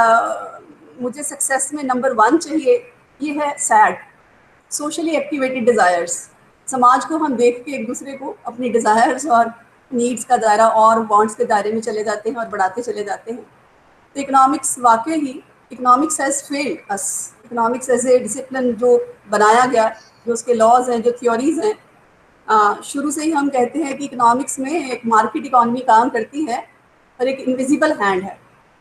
मुझे सक्सेस में नंबर 1 चाहिए। ये है सैड सोशली एक्टिवेटेड डिज़ायर्स। समाज को हम देख के एक दूसरे को अपनी डिज़ायर्स और नीड्स का दायरा और वांट्स के दायरे में चले जाते हैं और बढ़ाते चले जाते हैं। तो इकोनॉमिक्स वाकई ही, economics has failed us. Economics as a discipline जो बनाया गया, जो उसके लॉज हैं, जो थ्योरीज हैं, शुरू से ही हम कहते हैं कि इकोनॉमिक्स में एक मार्केट इकॉनमी काम करती है और एक इनविजिबल हैंड है।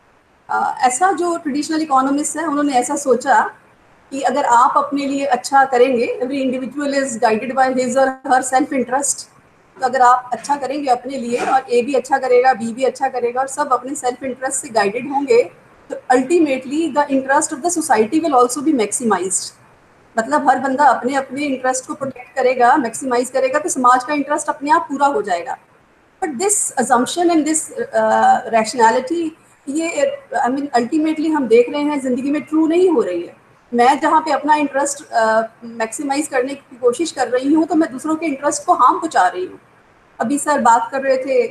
ऐसा जो ट्रेडिशनल इकोनॉमिस्ट हैं उन्होंने ऐसा सोचा कि अगर आप अपने लिए अच्छा करेंगे, every individual is guided by his और हर सेल्फ इंटरेस्ट, तो अगर आप अच्छा करेंगे अपने लिए और ए भी अच्छा करेगा, बी भी अच्छा करेगा और सब अपने सेल्फ इंटरेस्ट से गाइडेड होंगे, तो ultimately the interest of the society will also be maximised. मतलब हर बंदा अपने अपने इंटरेस्ट को प्रोटेक्ट करेगा, मैक्सिमाइज करेगा, तो समाज का इंटरेस्ट अपने आप पूरा हो जाएगा। But this assumption and this rationality, ये आई मीन अल्टीमेटली हम देख रहे हैं ज़िंदगी में ट्रू नहीं हो रही है। मैं जहाँ पे अपना इंटरेस्ट मैक्सिमाइज करने की कोशिश कर रही हूँ तो मैं दूसरों के इंटरेस्ट को हार्म पहुँचा रही हूँ। अभी सर बात कर रहे थे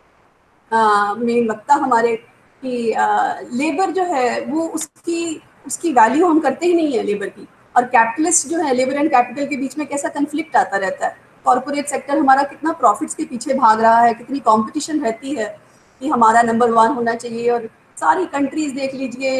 मेन वक्ता हमारे कि लेबर जो है वो उसकी वैल्यू हम करते ही नहीं है लेबर की, और कैपिटलिस्ट जो है, लेबर एंड कैपिटल के बीच में कैसा कन्फ्लिक्ट आता रहता है। कॉर्पोरेट सेक्टर हमारा कितना प्रॉफिट्स के पीछे भाग रहा है, कितनी कंपटीशन रहती है कि हमारा नंबर 1 होना चाहिए। और सारी कंट्रीज देख लीजिए,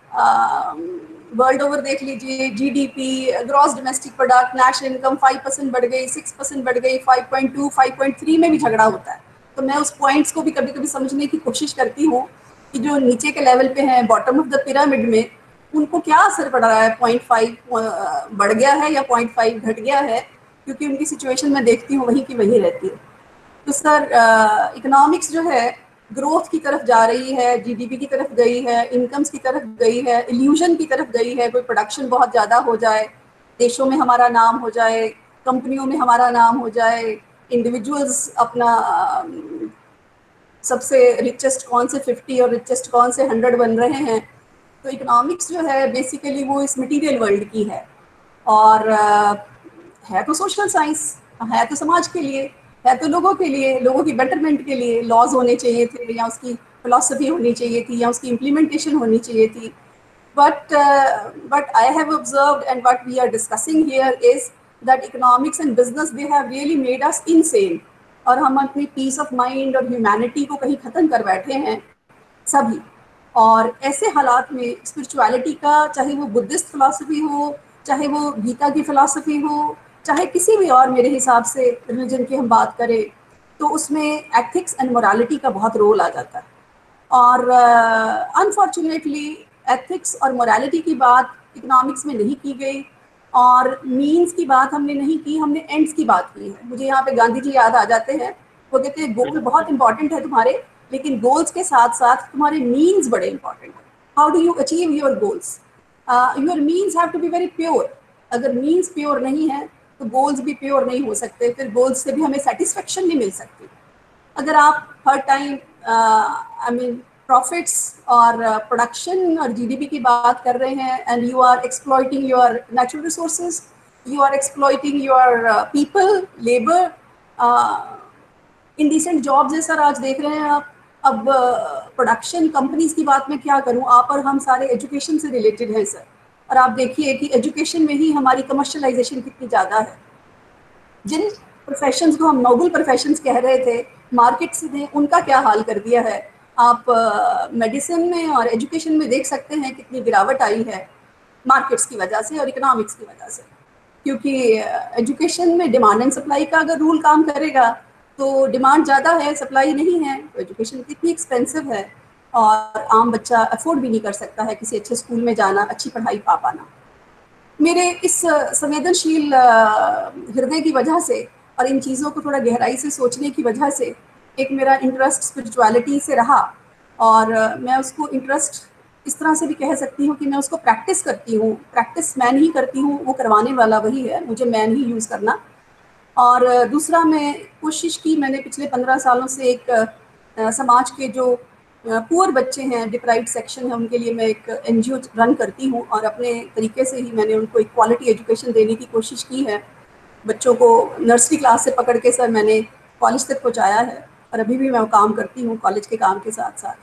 वर्ल्ड ओवर देख लीजिए, GDP, gross domestic product, national income 5% बढ़ गई, 6% बढ़ गई, 5.2, 5.3 में भी झगड़ा होता है। तो मैं उस पॉइंट्स को भी कभी कभी समझने की कोशिश करती हूँ कि जो नीचे के लेवल पे हैं, बॉटम ऑफ द पिरामिड में, उनको क्या असर पड़ रहा है, 0.5 बढ़ गया है या 0.5 घट गया है, क्योंकि उनकी सिचुएशन मैं देखती हूँ वहीं की वहीं रहती है। तो सर इकोनॉमिक्स जो है ग्रोथ की तरफ जा रही है, जीडीपी की तरफ गई है, इनकम्स की तरफ गई है, इल्यूजन की तरफ गई है, कोई प्रोडक्शन बहुत ज़्यादा हो जाए, देशों में हमारा नाम हो जाए, कंपनियों में हमारा नाम हो जाए, इंडिविजुअल्स अपना सबसे रिचेस्ट कौन से 50 और रिचेस्ट कौन से 100 बन रहे हैं। तो इकोनॉमिक्स जो है बेसिकली वो इस मटेरियल वर्ल्ड की है और है तो सोशल साइंस, है तो समाज के लिए, है तो लोगों के लिए, लोगों की बेटरमेंट के लिए लॉज होने चाहिए थे, या उसकी फिलॉसफी होनी चाहिए थी, या उसकी इम्प्लीमेंटेशन होनी चाहिए थी। But I have observed, and what we are discussing here is that economics and business, they have really made us insane. और हम अपनी पीस ऑफ माइंड और ह्यूमैनिटी को कहीं ख़त्म कर बैठे हैं सभी। और ऐसे हालात में स्पिरिचुअलिटी का, चाहे वो बुद्धिस्ट फिलॉसफी हो, चाहे वो गीता की फिलॉसफी हो, चाहे किसी भी और मेरे हिसाब से रिलीजन की हम बात करें, तो उसमें एथिक्स एंड मोरालिटी का बहुत रोल आ जाता है। और अनफॉर्चुनेटली एथिक्स और मोरालिटी की बात इकोनॉमिक्स में नहीं की गई, और मीन्स की बात हमने नहीं की, हमने एंड्स की बात की है। मुझे यहाँ पे गांधी जी याद आ जाते हैं, वो कहते हैं गोल बहुत इंपॉर्टेंट है तुम्हारे, लेकिन गोल्स के साथ साथ तुम्हारे मीन्स बड़े इंपॉर्टेंट है। How do you achieve your goals? Your means have to be very pure. अगर मीन्स प्योर नहीं है तो गोल्स भी प्योर नहीं हो सकते, फिर गोल्स से भी हमें सेटिस्फेक्शन नहीं मिल सकती। अगर आप हर टाइम प्रॉफिट्स और प्रोडक्शन और जीडीपी की बात कर रहे हैं, and you are exploiting your natural resources, you are exploiting your people, labour, indecent jobs है सर आज देख रहे हैं आप। अब प्रोडक्शन कंपनीज की बात मैं क्या करूं, आप और हम सारे एजुकेशन से रिलेटेड हैं सर, और आप देखिए कि एजुकेशन में ही हमारी कमर्शलाइजेशन कितनी ज़्यादा है। जिन प्रोफेशंस को हम नोबल प्रोफेशंस कह रहे थे, मार्केट्स ने उनका क्या हाल कर दिया है। आप मेडिसिन में और एजुकेशन में देख सकते हैं कितनी गिरावट आई है मार्केट्स की वजह से और इकोनॉमिक्स की वजह से, क्योंकि एजुकेशन में डिमांड एंड सप्लाई का अगर रूल काम करेगा तो डिमांड ज़्यादा है, सप्लाई नहीं है, तो एजुकेशन कितनी एक्सपेंसिव है और आम बच्चा अफोर्ड भी नहीं कर सकता है किसी अच्छे स्कूल में जाना, अच्छी पढ़ाई पा पाना। मेरे इस संवेदनशील हृदय की वजह से और इन चीज़ों को थोड़ा गहराई से सोचने की वजह से एक मेरा इंटरेस्ट स्पिरिचुअलिटी से रहा, और मैं उसको इंटरेस्ट इस तरह से भी कह सकती हूँ कि मैं उसको प्रैक्टिस करती हूँ। प्रैक्टिस मैं नहीं करती हूँ, वो करवाने वाला वही है, मुझे मैं नहीं यूज़ करना। और दूसरा, मैं कोशिश की, मैंने पिछले 15 सालों से एक समाज के जो पुअर बच्चे हैं, डिप्राइव्ड सेक्शन है, उनके लिए मैं एक एनजीओ रन करती हूँ, और अपने तरीके से ही मैंने उनको एक क्वालिटी एजुकेशन देने की कोशिश की है। बच्चों को नर्सरी क्लास से पकड़ के सर मैंने कॉलेज तक पहुँचाया है, और अभी भी मैं वो काम करती हूँ कॉलेज के काम के साथ साथ।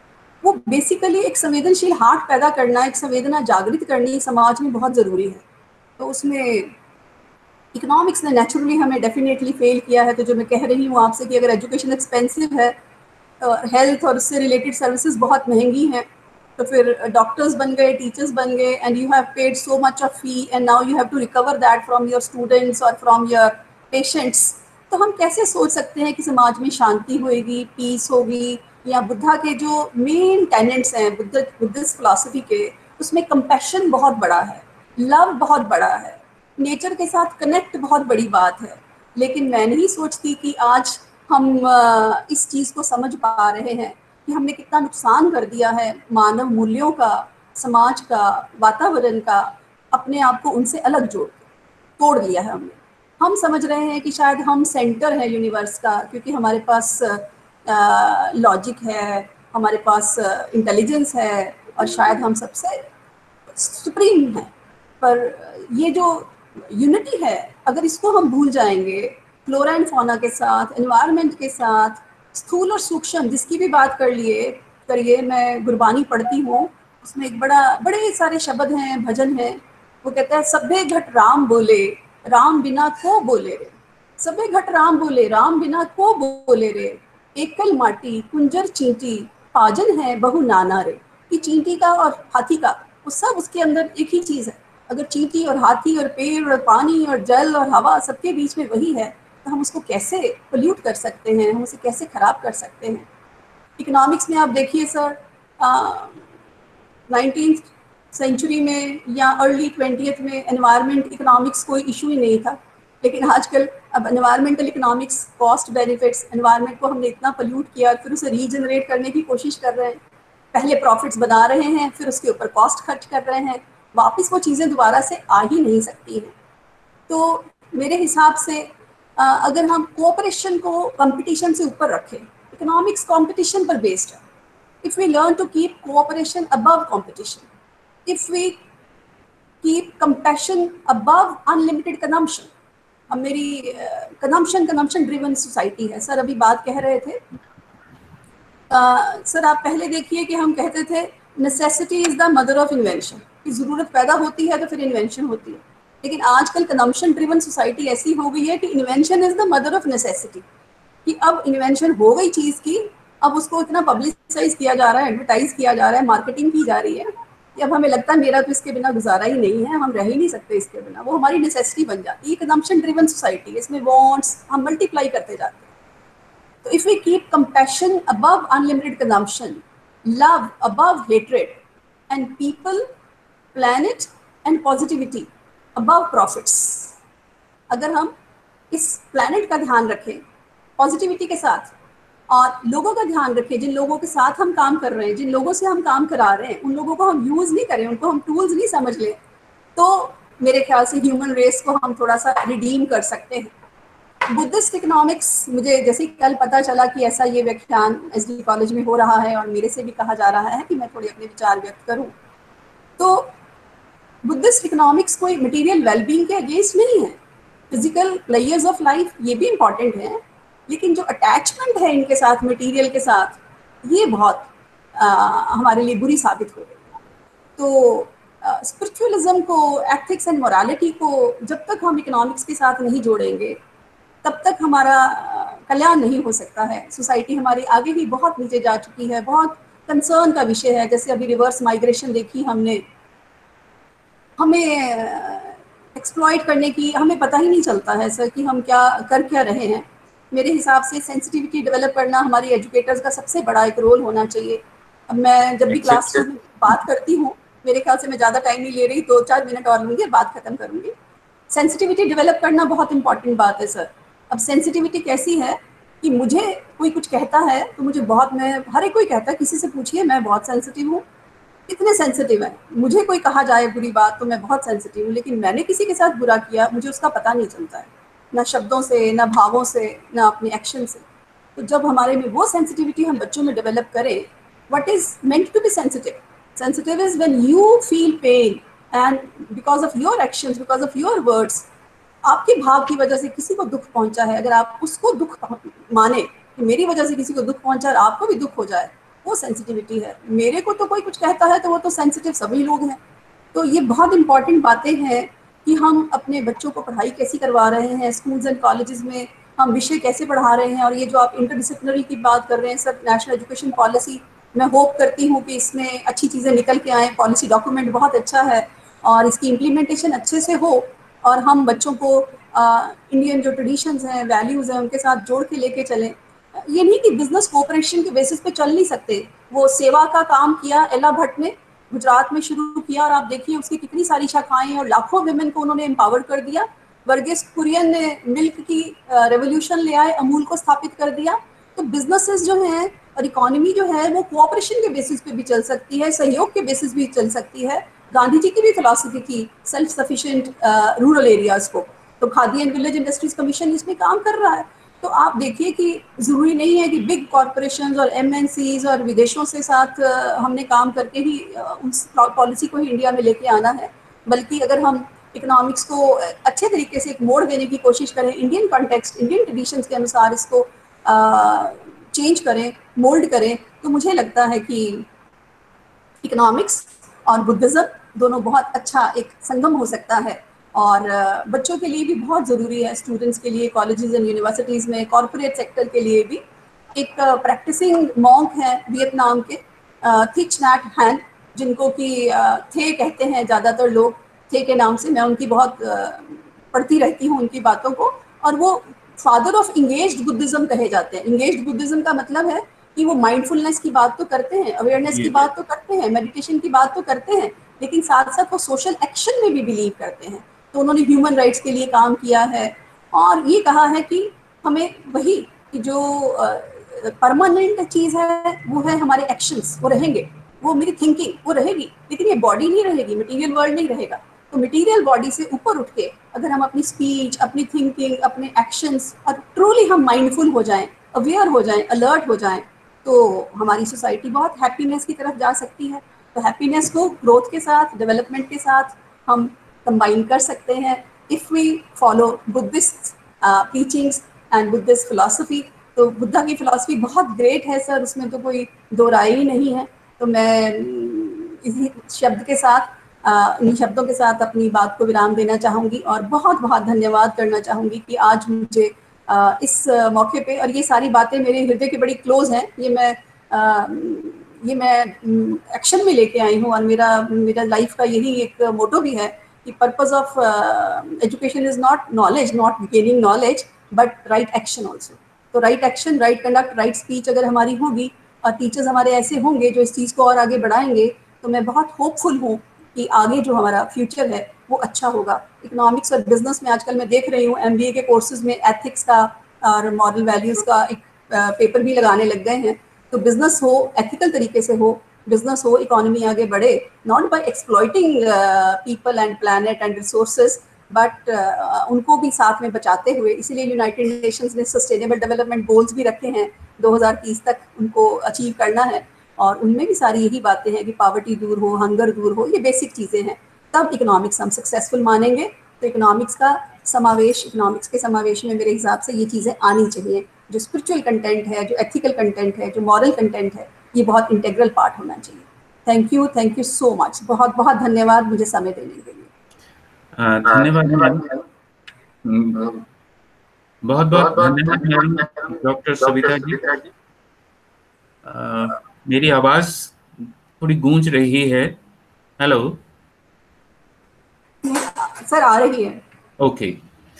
वो बेसिकली एक संवेदनशील हार्ट पैदा करना, एक संवेदना जागृत करनी समाज में बहुत ज़रूरी है। तो उसमें इकोनॉमिक्स ने नेचुरली हमें डेफिनेटली फेल किया है। तो जो मैं कह रही हूँ आपसे कि अगर एजुकेशन एक्सपेंसिव है, हेल्थ और उससे रिलेटेड सर्विसेज बहुत महंगी हैं, तो फिर डॉक्टर्स बन गए, टीचर्स बन गए, and you have paid so much of fee and now you have to recover that from your students और फ्रॉम योर पेशेंट्स। तो हम कैसे सोच सकते हैं कि समाज में शांति होएगी, पीस होगी, या बुद्धा के जो मेन टेनेंट्स हैं बुद्धिस्ट फिलॉसफी के, उसमें कंपैशन बहुत बड़ा है, लव बहुत बड़ा है, नेचर के साथ कनेक्ट बहुत बड़ी बात है। लेकिन मैं नहीं सोचती कि आज हम इस चीज़ को समझ पा रहे हैं कि हमने कितना नुकसान कर दिया है मानव मूल्यों का, समाज का, वातावरण का, अपने आप को उनसे अलग तोड़ लिया है हमने। हम समझ रहे हैं कि शायद हम सेंटर है यूनिवर्स का, क्योंकि हमारे पास लॉजिक है, हमारे पास इंटेलिजेंस है, और शायद हम सबसे सुप्रीम हैं। पर ये जो यूनिटी है, अगर इसको हम भूल जाएंगे फ्लोरा एंड फौना के साथ, एनवायरनमेंट के साथ, स्थूल और सूक्ष्म जिसकी भी बात करिए, मैं गुरबानी पढ़ती हूँ, उसमें एक बड़े सारे शब्द हैं, भजन है। वो कहता है, सभे घट राम बोले, राम बिना को बोले रे, सभे घट राम बोले, राम बिना को बोले रे, एकल माटी कुंजर चींटी, पाजन है बहु नाना रे। कि चींटी का और हाथी का, वो सब उसके अंदर एक ही चीज़ है। अगर चींटी और हाथी और पेड़ और पानी और जल और हवा सबके बीच में वही है, तो हम उसको कैसे पोल्यूट कर सकते हैं, हम उसे कैसे ख़राब कर सकते हैं। इकोनॉमिक्स में आप देखिए सर, 19th सेंचुरी में या अर्ली 20th में एनवायरनमेंट इकोनॉमिक्स कोई इशू ही नहीं था, लेकिन आजकल अब environmental economics, cost benefits, environment को हमने इतना पोल्यूट किया, फिर उसे रीजनरेट करने की कोशिश कर रहे हैं। पहले प्रॉफिट्स बना रहे हैं, फिर उसके ऊपर कॉस्ट खर्च कर रहे हैं, वापस वो चीज़ें दोबारा से आ ही नहीं सकती हैं। तो मेरे हिसाब से अगर हम कोऑपरेशन को कंपटीशन से ऊपर रखें, इकोनॉमिक्स कंपटीशन पर बेस्ड है। If we learn to keep cooperation above competition, if we keep compassion above unlimited consumption. अब मेरी कंजम्पशन ड्रिवन सोसाइटी है सर। अभी बात कह रहे थे सर, आप पहले देखिए कि हम कहते थे necessity is the mother of invention, कि ज़रूरत पैदा होती है तो फिर इन्वेंशन होती है। लेकिन आजकल कंजम्पशन ड्रिवन सोसाइटी ऐसी हो गई है कि invention is the mother of necessity. कि अब इन्वेंशन हो गई चीज़ की, अब उसको इतना पब्लिसाइज किया जा रहा है, एडवर्टाइज किया जा रहा है, मार्केटिंग की जा रही है कि अब हमें लगता है मेरा तो इसके बिना गुजारा ही नहीं है, हम रह ही नहीं सकते इसके बिना। वो हमारी नेसेसिटी बन जाती है। कंजम्पशन ड्रिवन सोसाइटी, इसमें वांट्स हम मल्टीप्लाई करते जाते हैं। तो if we keep compassion above unlimited consumption, love above hatred, and people, planet and positivity above profits, अगर हम इस प्लैनेट का ध्यान रखें पॉजिटिविटी के साथ और लोगों का ध्यान रखें, जिन लोगों के साथ हम काम कर रहे हैं, जिन लोगों से हम काम करा रहे हैं, उन लोगों को हम यूज़ नहीं करें, उनको हम टूल्स नहीं समझ लें, तो मेरे ख्याल से ह्यूमन रेस को हम थोड़ा सा रिडीम कर सकते हैं। बुद्धिस्ट इकोनॉमिक्स, मुझे जैसे कल पता चला कि ऐसा ये व्याख्यान एसडी कॉलेज में हो रहा है और मेरे से भी कहा जा रहा है कि मैं थोड़े अपने विचार व्यक्त करूं, तो बुद्धिस्ट इकोनॉमिक्स कोई मटेरियल वेलबींग के अगेंस्ट नहीं है। फिजिकल लेयर्स ऑफ लाइफ ये भी इम्पॉर्टेंट है, लेकिन जो अटैचमेंट है इनके साथ, मटेरियल के साथ, ये बहुत हमारे लिए बुरी साबित हो गई। तो स्पिरिचुअलिज्म को, एथिक्स एंड मोरालिटी को जब तक हम इकोनॉमिक्स के साथ नहीं जोड़ेंगे तब तक हमारा कल्याण नहीं हो सकता है। सोसाइटी हमारी आगे भी बहुत नीचे जा चुकी है, बहुत कंसर्न का विषय है। जैसे अभी रिवर्स माइग्रेशन देखी हमने, हमें एक्सप्लॉइट करने की हमें पता ही नहीं चलता है सर कि हम क्या कर क्या रहे हैं। मेरे हिसाब से सेंसिटिविटी डेवलप करना हमारी एजुकेटर्स का सबसे बड़ा एक रोल होना चाहिए। अब मैं जब भी क्लास में बात करती हूँ, मेरे ख्याल से मैं ज़्यादा टाइम नहीं ले रही, 2-4 मिनट और लूँगी, बात खत्म करूँगी। सेंसिटिविटी डेवलप करना बहुत इंपॉर्टेंट बात है सर। अब सेंसिटिविटी कैसी है कि मुझे कोई कुछ कहता है तो मुझे बहुत, मैं हर एक कोई कहता है, किसी से पूछिए, मैं बहुत सेंसिटिव हूँ। कितने सेंसिटिव है, मुझे कोई कहा जाए बुरी बात तो मैं बहुत सेंसिटिव हूँ, लेकिन मैंने किसी के साथ बुरा किया मुझे उसका पता नहीं चलता है, ना शब्दों से, ना भावों से, ना अपने एक्शन से। तो जब हमारे में वो सेंसिटिविटी हम बच्चों में डेवलप करें, what is meant to be sensitive, sensitive is when you feel pain and because of your actions, because of your words, आपके भाव की वजह से किसी को दुख पहुंचा है, अगर आप उसको दुख माने कि मेरी वजह से किसी को दुख पहुंचा और आपको भी दुख हो जाए, वो सेंसिटिविटी है। मेरे को तो कोई कुछ कहता है तो वो तो सेंसिटिव सभी लोग हैं। तो ये बहुत इंपॉर्टेंट बातें हैं कि हम अपने बच्चों को पढ़ाई कैसी करवा रहे हैं, स्कूल्स एंड कॉलेजेस में हम विषय कैसे पढ़ा रहे हैं। और ये जो आप इंटरडिसिप्लिनरी की बात कर रहे हैं सर, नेशनल एजुकेशन पॉलिसी, मैं होप करती हूँ कि इसमें अच्छी चीज़ें निकल के आएँ। पॉलिसी डॉक्यूमेंट बहुत अच्छा है और इसकी इम्प्लीमेंटेशन अच्छे से हो और हम बच्चों को इंडियन जो ट्रेडिशंस हैं, वैल्यूज़ हैं, उनके साथ जोड़ के लेके चलें। ये नहीं कि बिजनेस कोऑपरेशन के बेसिस पे चल नहीं सकते। वो सेवा का काम किया एला भट्ट ने, गुजरात में शुरू किया और आप देखिए उसकी कितनी सारी शाखाएं और लाखों विमेन को उन्होंने एम्पावर कर दिया। वर्गीस कुरियन ने मिल्क की रेवोल्यूशन ले आए, अमूल को स्थापित कर दिया। तो बिजनेसेस जो हैं और इकोनॉमी जो है वो कोऑपरेशन के बेसिस पे भी चल सकती है, सहयोग के बेसिस भी चल सकती है। गांधी जी की भी फिलॉसफी थी सेल्फ सफिशिएंट रूरल एरियाज को, तो Khadi and village industries commission इसमें काम कर रहा है। तो आप देखिए कि ज़रूरी नहीं है कि बिग कॉरपोरेशंस और एमएनसीज और विदेशों से साथ हमने काम करके ही उस पॉलिसी को ही इंडिया में लेके आना है, बल्कि अगर हम इकोनॉमिक्स को अच्छे तरीके से एक मोड़ देने की कोशिश करें, इंडियन कॉन्टेक्स्ट, इंडियन ट्रेडिशंस के अनुसार इसको चेंज करें, मोल्ड करें, तो मुझे लगता है कि इकोनॉमिक्स और बुद्धिज़्म दोनों बहुत अच्छा एक संगम हो सकता है। और बच्चों के लिए भी बहुत ज़रूरी है, स्टूडेंट्स के लिए, कॉलेजेस एंड यूनिवर्सिटीज़ में, कॉरपोरेट सेक्टर के लिए भी। एक प्रैक्टिसिंग मॉन्क हैं वियतनाम के, थिच नैट हैन, जिनको कि थे कहते हैं ज़्यादातर लोग, थे के नाम से। मैं उनकी बहुत पढ़ती रहती हूँ उनकी बातों को, और वो फादर ऑफ इंगेज्ड बुद्धिज़्म कहे जाते हैं। इंगेज्ड बुद्धिज़्म का मतलब है कि वो माइंडफुलनेस की बात तो करते हैं, अवेयरनेस की बात तो करते हैं, मेडिटेशन की बात तो करते हैं, लेकिन साथ साथ वो सोशल एक्शन में भी बिलीव करते हैं। तो उन्होंने ह्यूमन राइट्स के लिए काम किया है और ये कहा है कि हमें वही कि जो परमानेंट चीज़ है वो है हमारे एक्शंस, वो रहेंगे, वो मेरी थिंकिंग वो रहेगी, लेकिन ये बॉडी नहीं रहेगी, मटेरियल वर्ल्ड नहीं रहेगा। तो मटेरियल बॉडी से ऊपर उठ के अगर हम अपनी स्पीच, अपनी थिंकिंग, अपने एक्शंस और ट्रूली हम माइंडफुल हो जाएं, अवेयर हो जाएं, अलर्ट हो जाएं, तो हमारी सोसाइटी बहुत हैप्पीनेस की तरफ जा सकती है। तो हैप्पीनेस को ग्रोथ के साथ, डेवलपमेंट के साथ हम कंबाइन कर सकते हैं if we follow Buddhist teachings and Buddhist philosophy. तो बुद्धा की फिलॉसफी बहुत ग्रेट है सर, उसमें तो कोई दो राय ही नहीं है। तो मैं इसी शब्द के साथ, इन शब्दों के साथ अपनी बात को विराम देना चाहूँगी और बहुत बहुत धन्यवाद करना चाहूँगी कि आज मुझे इस मौके पे, और ये सारी बातें मेरे हृदय के बड़ी क्लोज हैं, ये मैं एक्शन में लेके आई हूँ, और मेरा लाइफ का यही एक मोटो भी है कि purpose of education is not knowledge, not gaining knowledge, but right action also. तो right action, right conduct, right speech अगर हमारी होगी और टीचर्स हमारे ऐसे होंगे जो इस चीज़ को और आगे बढ़ाएंगे, तो मैं बहुत होपफुल हूँ कि आगे जो हमारा फ्यूचर है वो अच्छा होगा। इकोनॉमिक्स और बिजनेस में आजकल मैं देख रही हूँ MBA के कोर्सेज में एथिक्स का और मॉरल वैल्यूज़ का एक पेपर भी लगाने लग गए हैं। तो बिजनेस हो, एथिकल तरीके से हो, बिजनेस हो, इकोनॉमी आगे बढ़े, not by exploiting people and planet and resources, but उनको भी साथ में बचाते हुए। इसीलिए यूनाइटेड नेशंस ने सस्टेनेबल डेवलपमेंट गोल्स भी रखे हैं, 2030 तक उनको अचीव करना है, और उनमें भी सारी यही बातें हैं कि पॉवर्टी दूर हो, हंगर दूर हो, ये बेसिक चीज़ें हैं। तब इकोनॉमिक्स हम सक्सेसफुल मानेंगे। तो इकोनॉमिक्स के समावेश में मेरे हिसाब से ये चीज़ें आनी चाहिए। जो स्पिरिचुअल कंटेंट है, जो एथिकल कंटेंट है, जो मॉरल कंटेंट है, ये बहुत इंटीग्रल पार्ट होना चाहिए। Thank you so much. बहुत बहुत धन्यवाद मुझे समय देने के लिए। धन्यवाद मैम, बहुत बहुत धन्यवाद मैम डॉक्टर सविता जी। मेरी आवाज थोड़ी गूंज रही है। हेलो सर, आ रही है। ओके।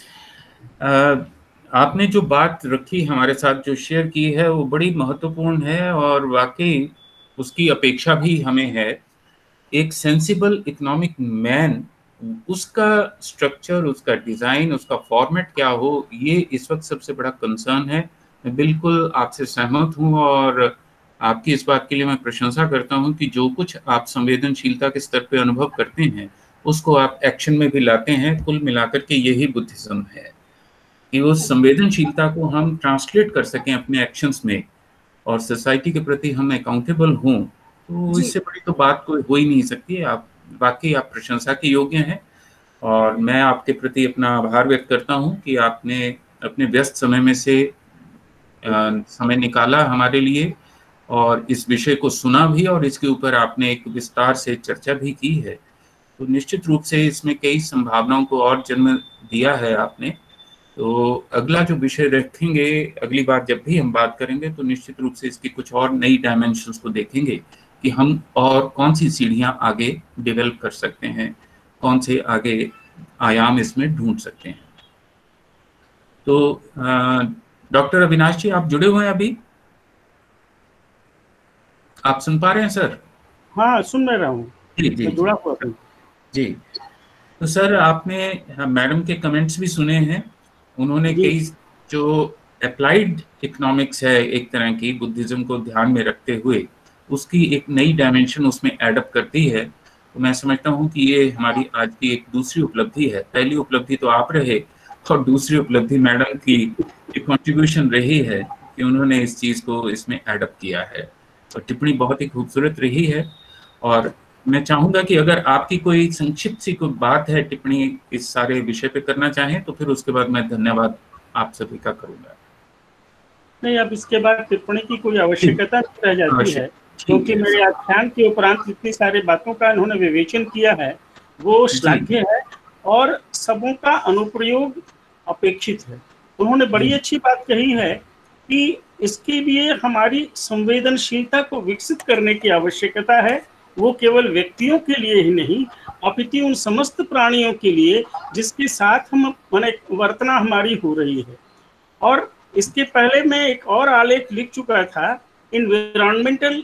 आपने जो बात रखी हमारे साथ, जो शेयर की है, वो बड़ी महत्वपूर्ण है, और वाकई उसकी अपेक्षा भी हमें है। एक सेंसिबल इकोनॉमिक मैन, उसका स्ट्रक्चर, उसका डिज़ाइन, उसका फॉर्मेट क्या हो, ये इस वक्त सबसे बड़ा कंसर्न है। मैं बिल्कुल आपसे सहमत हूँ, और आपकी इस बात के लिए मैं प्रशंसा करता हूँ कि जो कुछ आप संवेदनशीलता के स्तर पे अनुभव करते हैं, उसको आप एक्शन में भी लाते हैं। कुल मिलाकर के यही बुद्धिज्म है कि उस संवेदनशीलता को हम ट्रांसलेट कर सकें अपने एक्शंस में, और सोसाइटी के प्रति हम अकाउंटेबल हों। तो इससे बड़ी तो बात कोई हो ही नहीं सकती। आप वाकई आप प्रशंसा के योग्य हैं, और मैं आपके प्रति अपना आभार व्यक्त करता हूं कि आपने अपने व्यस्त समय में से समय निकाला हमारे लिए, और इस विषय को सुना भी, और इसके ऊपर आपने एक विस्तार से चर्चा भी की है। तो निश्चित रूप से इसमें कई संभावनाओं को और जन्म दिया है आपने। तो अगला जो विषय रखेंगे, अगली बार जब भी हम बात करेंगे, तो निश्चित रूप से इसकी कुछ और नई डायमेंशंस को देखेंगे कि हम और कौन सी सीढ़ियां आगे डेवलप कर सकते हैं, कौन से आगे आयाम इसमें ढूंढ सकते हैं। तो डॉक्टर अविनाश जी, आप जुड़े हुए हैं अभी? आप सुन पा रहे हैं सर? हाँ, सुन रहा हूँ। जी जुड़ा हुआ हूँ। जी। तो सर, आपने मैडम के कमेंट्स भी सुने हैं। उन्होंने कई जो अप्लाइड इकोनॉमिक्स है, एक तरह की बुद्धिज्म को ध्यान में रखते हुए, उसकी एक नई डायमेंशन उसमें एडअप करती है। तो मैं समझता हूँ कि ये हमारी आज की एक दूसरी उपलब्धि है। पहली उपलब्धि तो आप रहे, और दूसरी उपलब्धि मैडम की कंट्रीब्यूशन रही है कि उन्होंने इस चीज़ को इसमें एडअप किया है। और टिप्पणी बहुत ही खूबसूरत रही है। और मैं चाहूंगा कि अगर आपकी कोई संक्षिप्त सी कोई बात है, टिप्पणी इस सारे विषय पे करना चाहें, तो फिर उसके बाद मैं धन्यवाद आप सभी का करूंगा। नहीं, अब इसके बाद टिप्पणी की कोई आवश्यकता नहीं रह जाती है, क्योंकि मेरे आख्यान के उपरांत इतनी सारी बातों का उन्होंने विवेचन किया है, वो श्लाघ्य है, और सबों का अनुप्रयोग अपेक्षित है। उन्होंने बड़ी अच्छी बात कही है कि इसके लिए हमारी संवेदनशीलता को विकसित करने की आवश्यकता है। वो केवल व्यक्तियों के लिए ही नहीं, अपितु उन समस्त प्राणियों के लिए जिसके साथ हम वर्तना हमारी हो रही है। और इसके पहले मैं एक और आलेख लिख चुका था इन्वायरमेंटल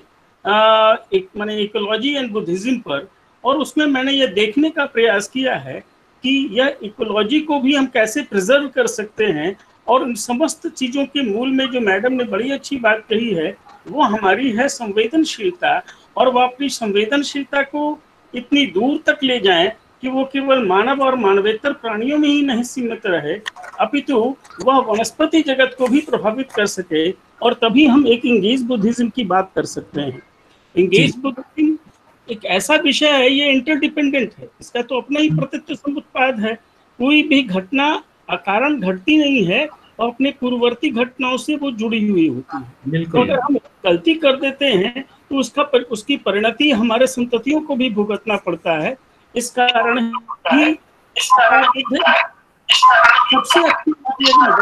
इकोलॉजी एंड बुद्धिज्म पर, और उसमें मैंने ये देखने का प्रयास किया है कि यह इकोलॉजी को भी हम कैसे प्रिजर्व कर सकते हैं। और उन समस्त चीज़ों के मूल में जो मैडम ने बड़ी अच्छी बात कही है, वो हमारी है संवेदनशीलता। और वो अपनी संवेदनशीलता को इतनी दूर तक ले जाएं कि वो केवल मानव और मानवेतर प्राणियों में ही नहीं सीमित रहे, अपितु वह वनस्पति जगत को भी प्रभावित कर सके। और तभी हम एक इंगेज बुद्धिज्म की बात कर सकते हैं। इंगेज बुद्धिज्म एक ऐसा विषय है, ये इंटरडिपेंडेंट है, इसका तो अपना ही प्रतित्व समुत्पाद है। कोई भी घटना अकारण घटती नहीं है, और अपने पूर्ववर्ती घटनाओं से वो जुड़ी हुई होती है। तो अगर हम गलती कर देते हैं तो उसकी परिणति हमारे संततियों को भी भुगतना पड़ता है। इस कारण ही सबसे अच्छी बात यदि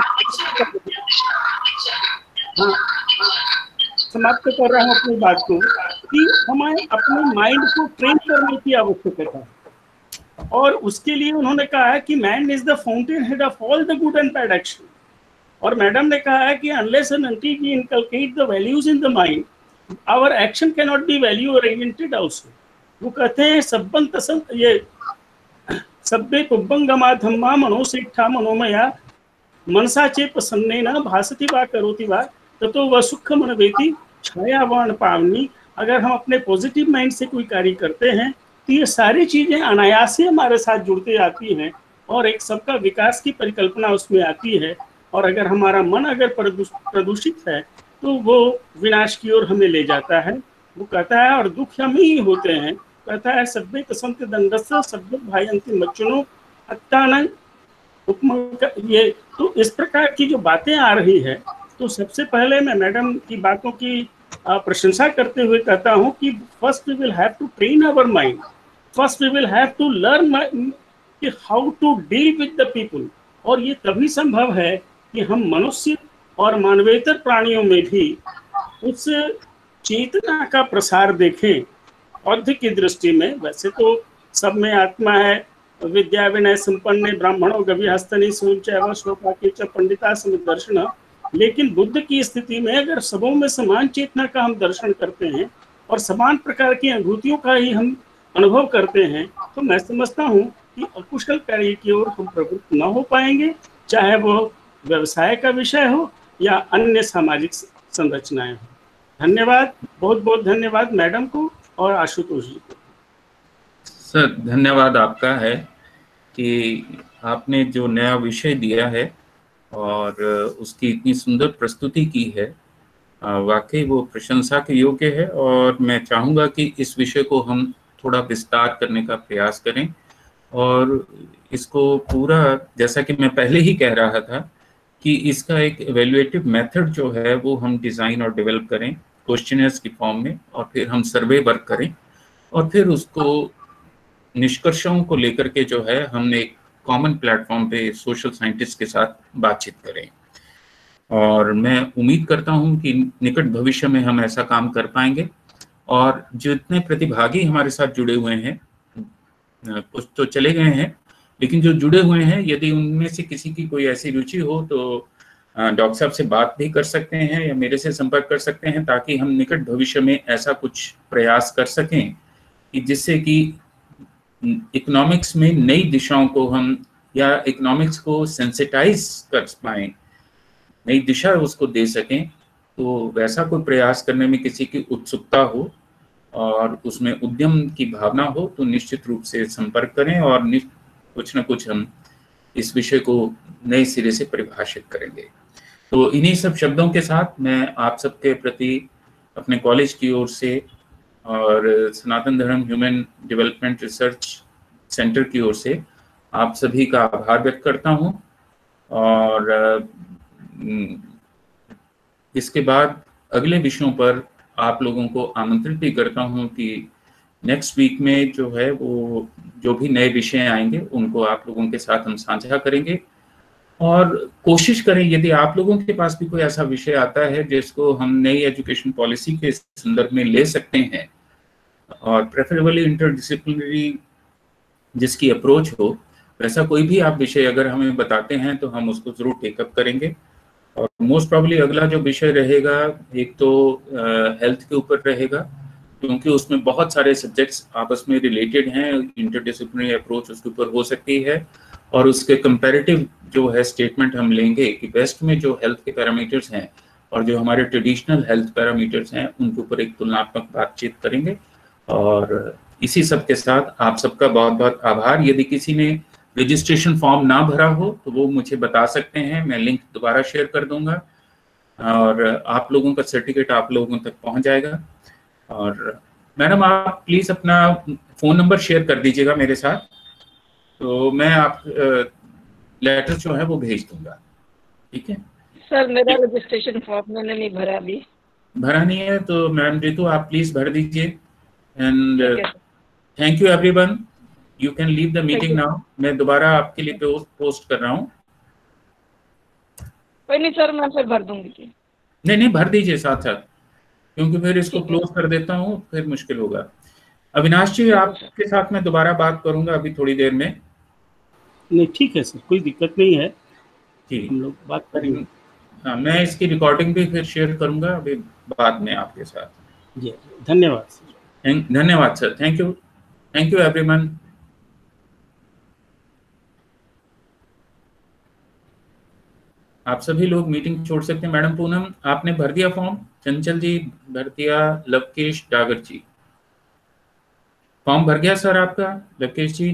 समाप्त कर रहा हूँ अपनी बात को, कि हमें अपने माइंड को ट्रेन करने की आवश्यकता है, और उसके लिए उन्होंने कहा है कि man is the fountainhead of all the good and bad action. और मैडम ने कहा है कि unless and until we inculcate the values in the mind, our action can not be value oriented also. वो कहते हैं सब्बन तसन ये सब्बे पुब्बंगमा धम्मा मनोसेठा मनोमया मनसा चे प्रसन्नेन भासति वा करोति वा ततो वह सुख मनवेति छायावान पावनी। अगर हम अपने पॉजिटिव माइंड से कोई कार्य करते हैं तो ये सारी चीजें अनायास ही हमारे साथ जुड़ते आती हैं और एक सबका विकास की परिकल्पना उसमें आती है। और अगर हमारा मन अगर प्रदूषित है तो वो विनाश की ओर हमें ले जाता है। वो कहता है और दुख हम ही होते हैं। कहता है सभ्य कसंत दंडस्य सभ्य भाई अंतिम बच्चनों अत्तान ये। तो इस प्रकार की जो बातें आ रही है, तो सबसे पहले मैं मैडम की बातों की प्रशंसा करते हुए कहता हूं कि first we will have to train our mind, first we will have to learn कि how to deal with the people. और ये तभी संभव है कि हम मनुष्य और मानवेतर प्राणियों में भी उस चेतना का प्रसार देखें। बौद्ध की दृष्टि में वैसे तो सब में आत्मा है, विद्या विनय संपन्न ब्राह्मणों गविहस्तनी सूंचैव श्लोकाके च पंडिता समुदर्शन। लेकिन बुद्ध की स्थिति में अगर सबों में समान चेतना का हम दर्शन करते हैं और समान प्रकार की अनुभूतियों का ही हम अनुभव करते हैं, तो मैं समझता हूँ कि अकुशल कार्य की ओर हम प्रवृत्त न हो पाएंगे, चाहे वो व्यवसाय का विषय हो या अन्य सामाजिक संरचनाएं हो। धन्यवाद, बहुत बहुत धन्यवाद मैडम को और आशुतोष जी को। सर धन्यवाद आपका है कि आपने जो नया विषय दिया है और उसकी इतनी सुंदर प्रस्तुति की है, वाकई वो प्रशंसा के योग्य है। और मैं चाहूँगा कि इस विषय को हम थोड़ा विस्तार करने का प्रयास करें और इसको पूरा, जैसा कि मैं पहले ही कह रहा था, कि इसका एक एवेल्युएटिव मेथड जो है वो हम डिज़ाइन और डेवलप करें क्वेश्चनर्स की फॉर्म में, और फिर हम सर्वे वर्क करें और फिर उसको निष्कर्षों को लेकर के जो है हमने एक कॉमन प्लेटफॉर्म पे सोशल साइंटिस्ट के साथ बातचीत करें। और मैं उम्मीद करता हूं कि निकट भविष्य में हम ऐसा काम कर पाएंगे। और जितने प्रतिभागी हमारे साथ जुड़े हुए हैं, कुछ तो चले गए हैं, लेकिन जो जुड़े हुए हैं, यदि उनमें से किसी की कोई ऐसी रुचि हो तो डॉक्टर साहब से बात भी कर सकते हैं या मेरे से संपर्क कर सकते हैं, ताकि हम निकट भविष्य में ऐसा कुछ प्रयास कर सकें कि जिससे कि इकोनॉमिक्स में नई दिशाओं को हम, या इकोनॉमिक्स को सेंसिटाइज कर पाएं, नई दिशा उसको दे सकें। तो वैसा कोई प्रयास करने में किसी की उत्सुकता हो और उसमें उद्यम की भावना हो तो निश्चित रूप से संपर्क करें और कुछ न कुछ हम इस विषय को नए सिरे से परिभाषित करेंगे। तो इन्हीं सब शब्दों के साथ मैं आप सबके प्रति अपने कॉलेज की ओर से और सनातन धर्म ह्यूमन डेवलपमेंट रिसर्च सेंटर की ओर से आप सभी का आभार व्यक्त करता हूं। और इसके बाद अगले विषयों पर आप लोगों को आमंत्रित भी करता हूं कि नेक्स्ट वीक में जो है वो जो भी नए विषय आएंगे उनको आप लोगों के साथ हम साझा करेंगे। और कोशिश करें, यदि आप लोगों के पास भी कोई ऐसा विषय आता है जिसको हम नई एजुकेशन पॉलिसी के संदर्भ में ले सकते हैं और प्रेफरेबली इंटरडिसिप्लिनरी जिसकी अप्रोच हो, वैसा कोई भी आप विषय अगर हमें बताते हैं तो हम उसको जरूर टेकअप करेंगे। और मोस्ट प्रॉब्ली अगला जो विषय रहेगा, एक तो हेल्थ के ऊपर रहेगा, क्योंकि उसमें बहुत सारे सब्जेक्ट्स आपस में रिलेटेड हैं, इंटरडिसिप्लिनरी अप्रोच उसके ऊपर हो सकती है। और उसके कंपैरेटिव जो है स्टेटमेंट हम लेंगे कि वेस्ट में जो हेल्थ के पैरामीटर्स हैं और जो हमारे ट्रेडिशनल हेल्थ पैरामीटर्स हैं उनके ऊपर एक तुलनात्मक बातचीत करेंगे। और इसी सब के साथ आप सबका बहुत बहुत आभार। यदि किसी ने रजिस्ट्रेशन फॉर्म ना भरा हो तो वो मुझे बता सकते हैं, मैं लिंक दोबारा शेयर कर दूंगा और आप लोगों का सर्टिफिकेट आप लोगों तक पहुंच जाएगा। और मैडम आप प्लीज अपना फोन नंबर शेयर कर दीजिएगा मेरे साथ, तो मैं आप लेटर जो है वो भेज दूंगा। ठीक है सर, मेरा रजिस्ट्रेशन फॉर्म मैंने नहीं भरा अभी। भरा नहीं है तो मैडम रितु आप प्लीज भर दीजिए। And thank you everyone. You can leave the meeting now. मैं दोबारा आपके लिए पोस्ट कर रहा हूँ। कोई नहीं सर, मैं फिर भर दूंगी। नहीं नहीं, भर दीजिए साथ साथ, क्योंकि फिर इसको ठीक है। क्लोज कर देता हूँ, फिर मुश्किल होगा। अविनाश जी, ठीक है सर। आपके साथ मैं दोबारा बात करूंगा अभी थोड़ी देर में। नहीं ठीक है सर, कोई दिक्कत नहीं है, जी। हम लोग बात करेंगे। हाँ, मैं इसकी रिकॉर्डिंग भी फिर शेयर करूंगा अभी बाद में आपके साथ। जी धन्यवाद सर। धन्यवाद सर, थैंक यू एवरीवन। आप सभी लोग मीटिंग छोड़ सकते हैं। मैडम पूनम, आपने भर दिया फॉर्म? चंचल जी भर दिया, लवकेश डागर जी, फॉर्म भर गया सर आपका? लवकेश जी,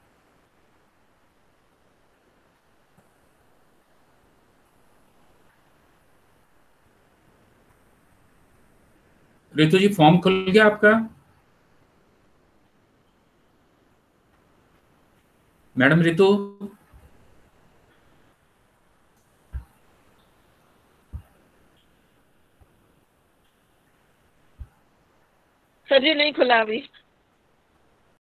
रितु जी फॉर्म खुल गया आपका? मैडम रितु? सर जी नहीं खुला अभी।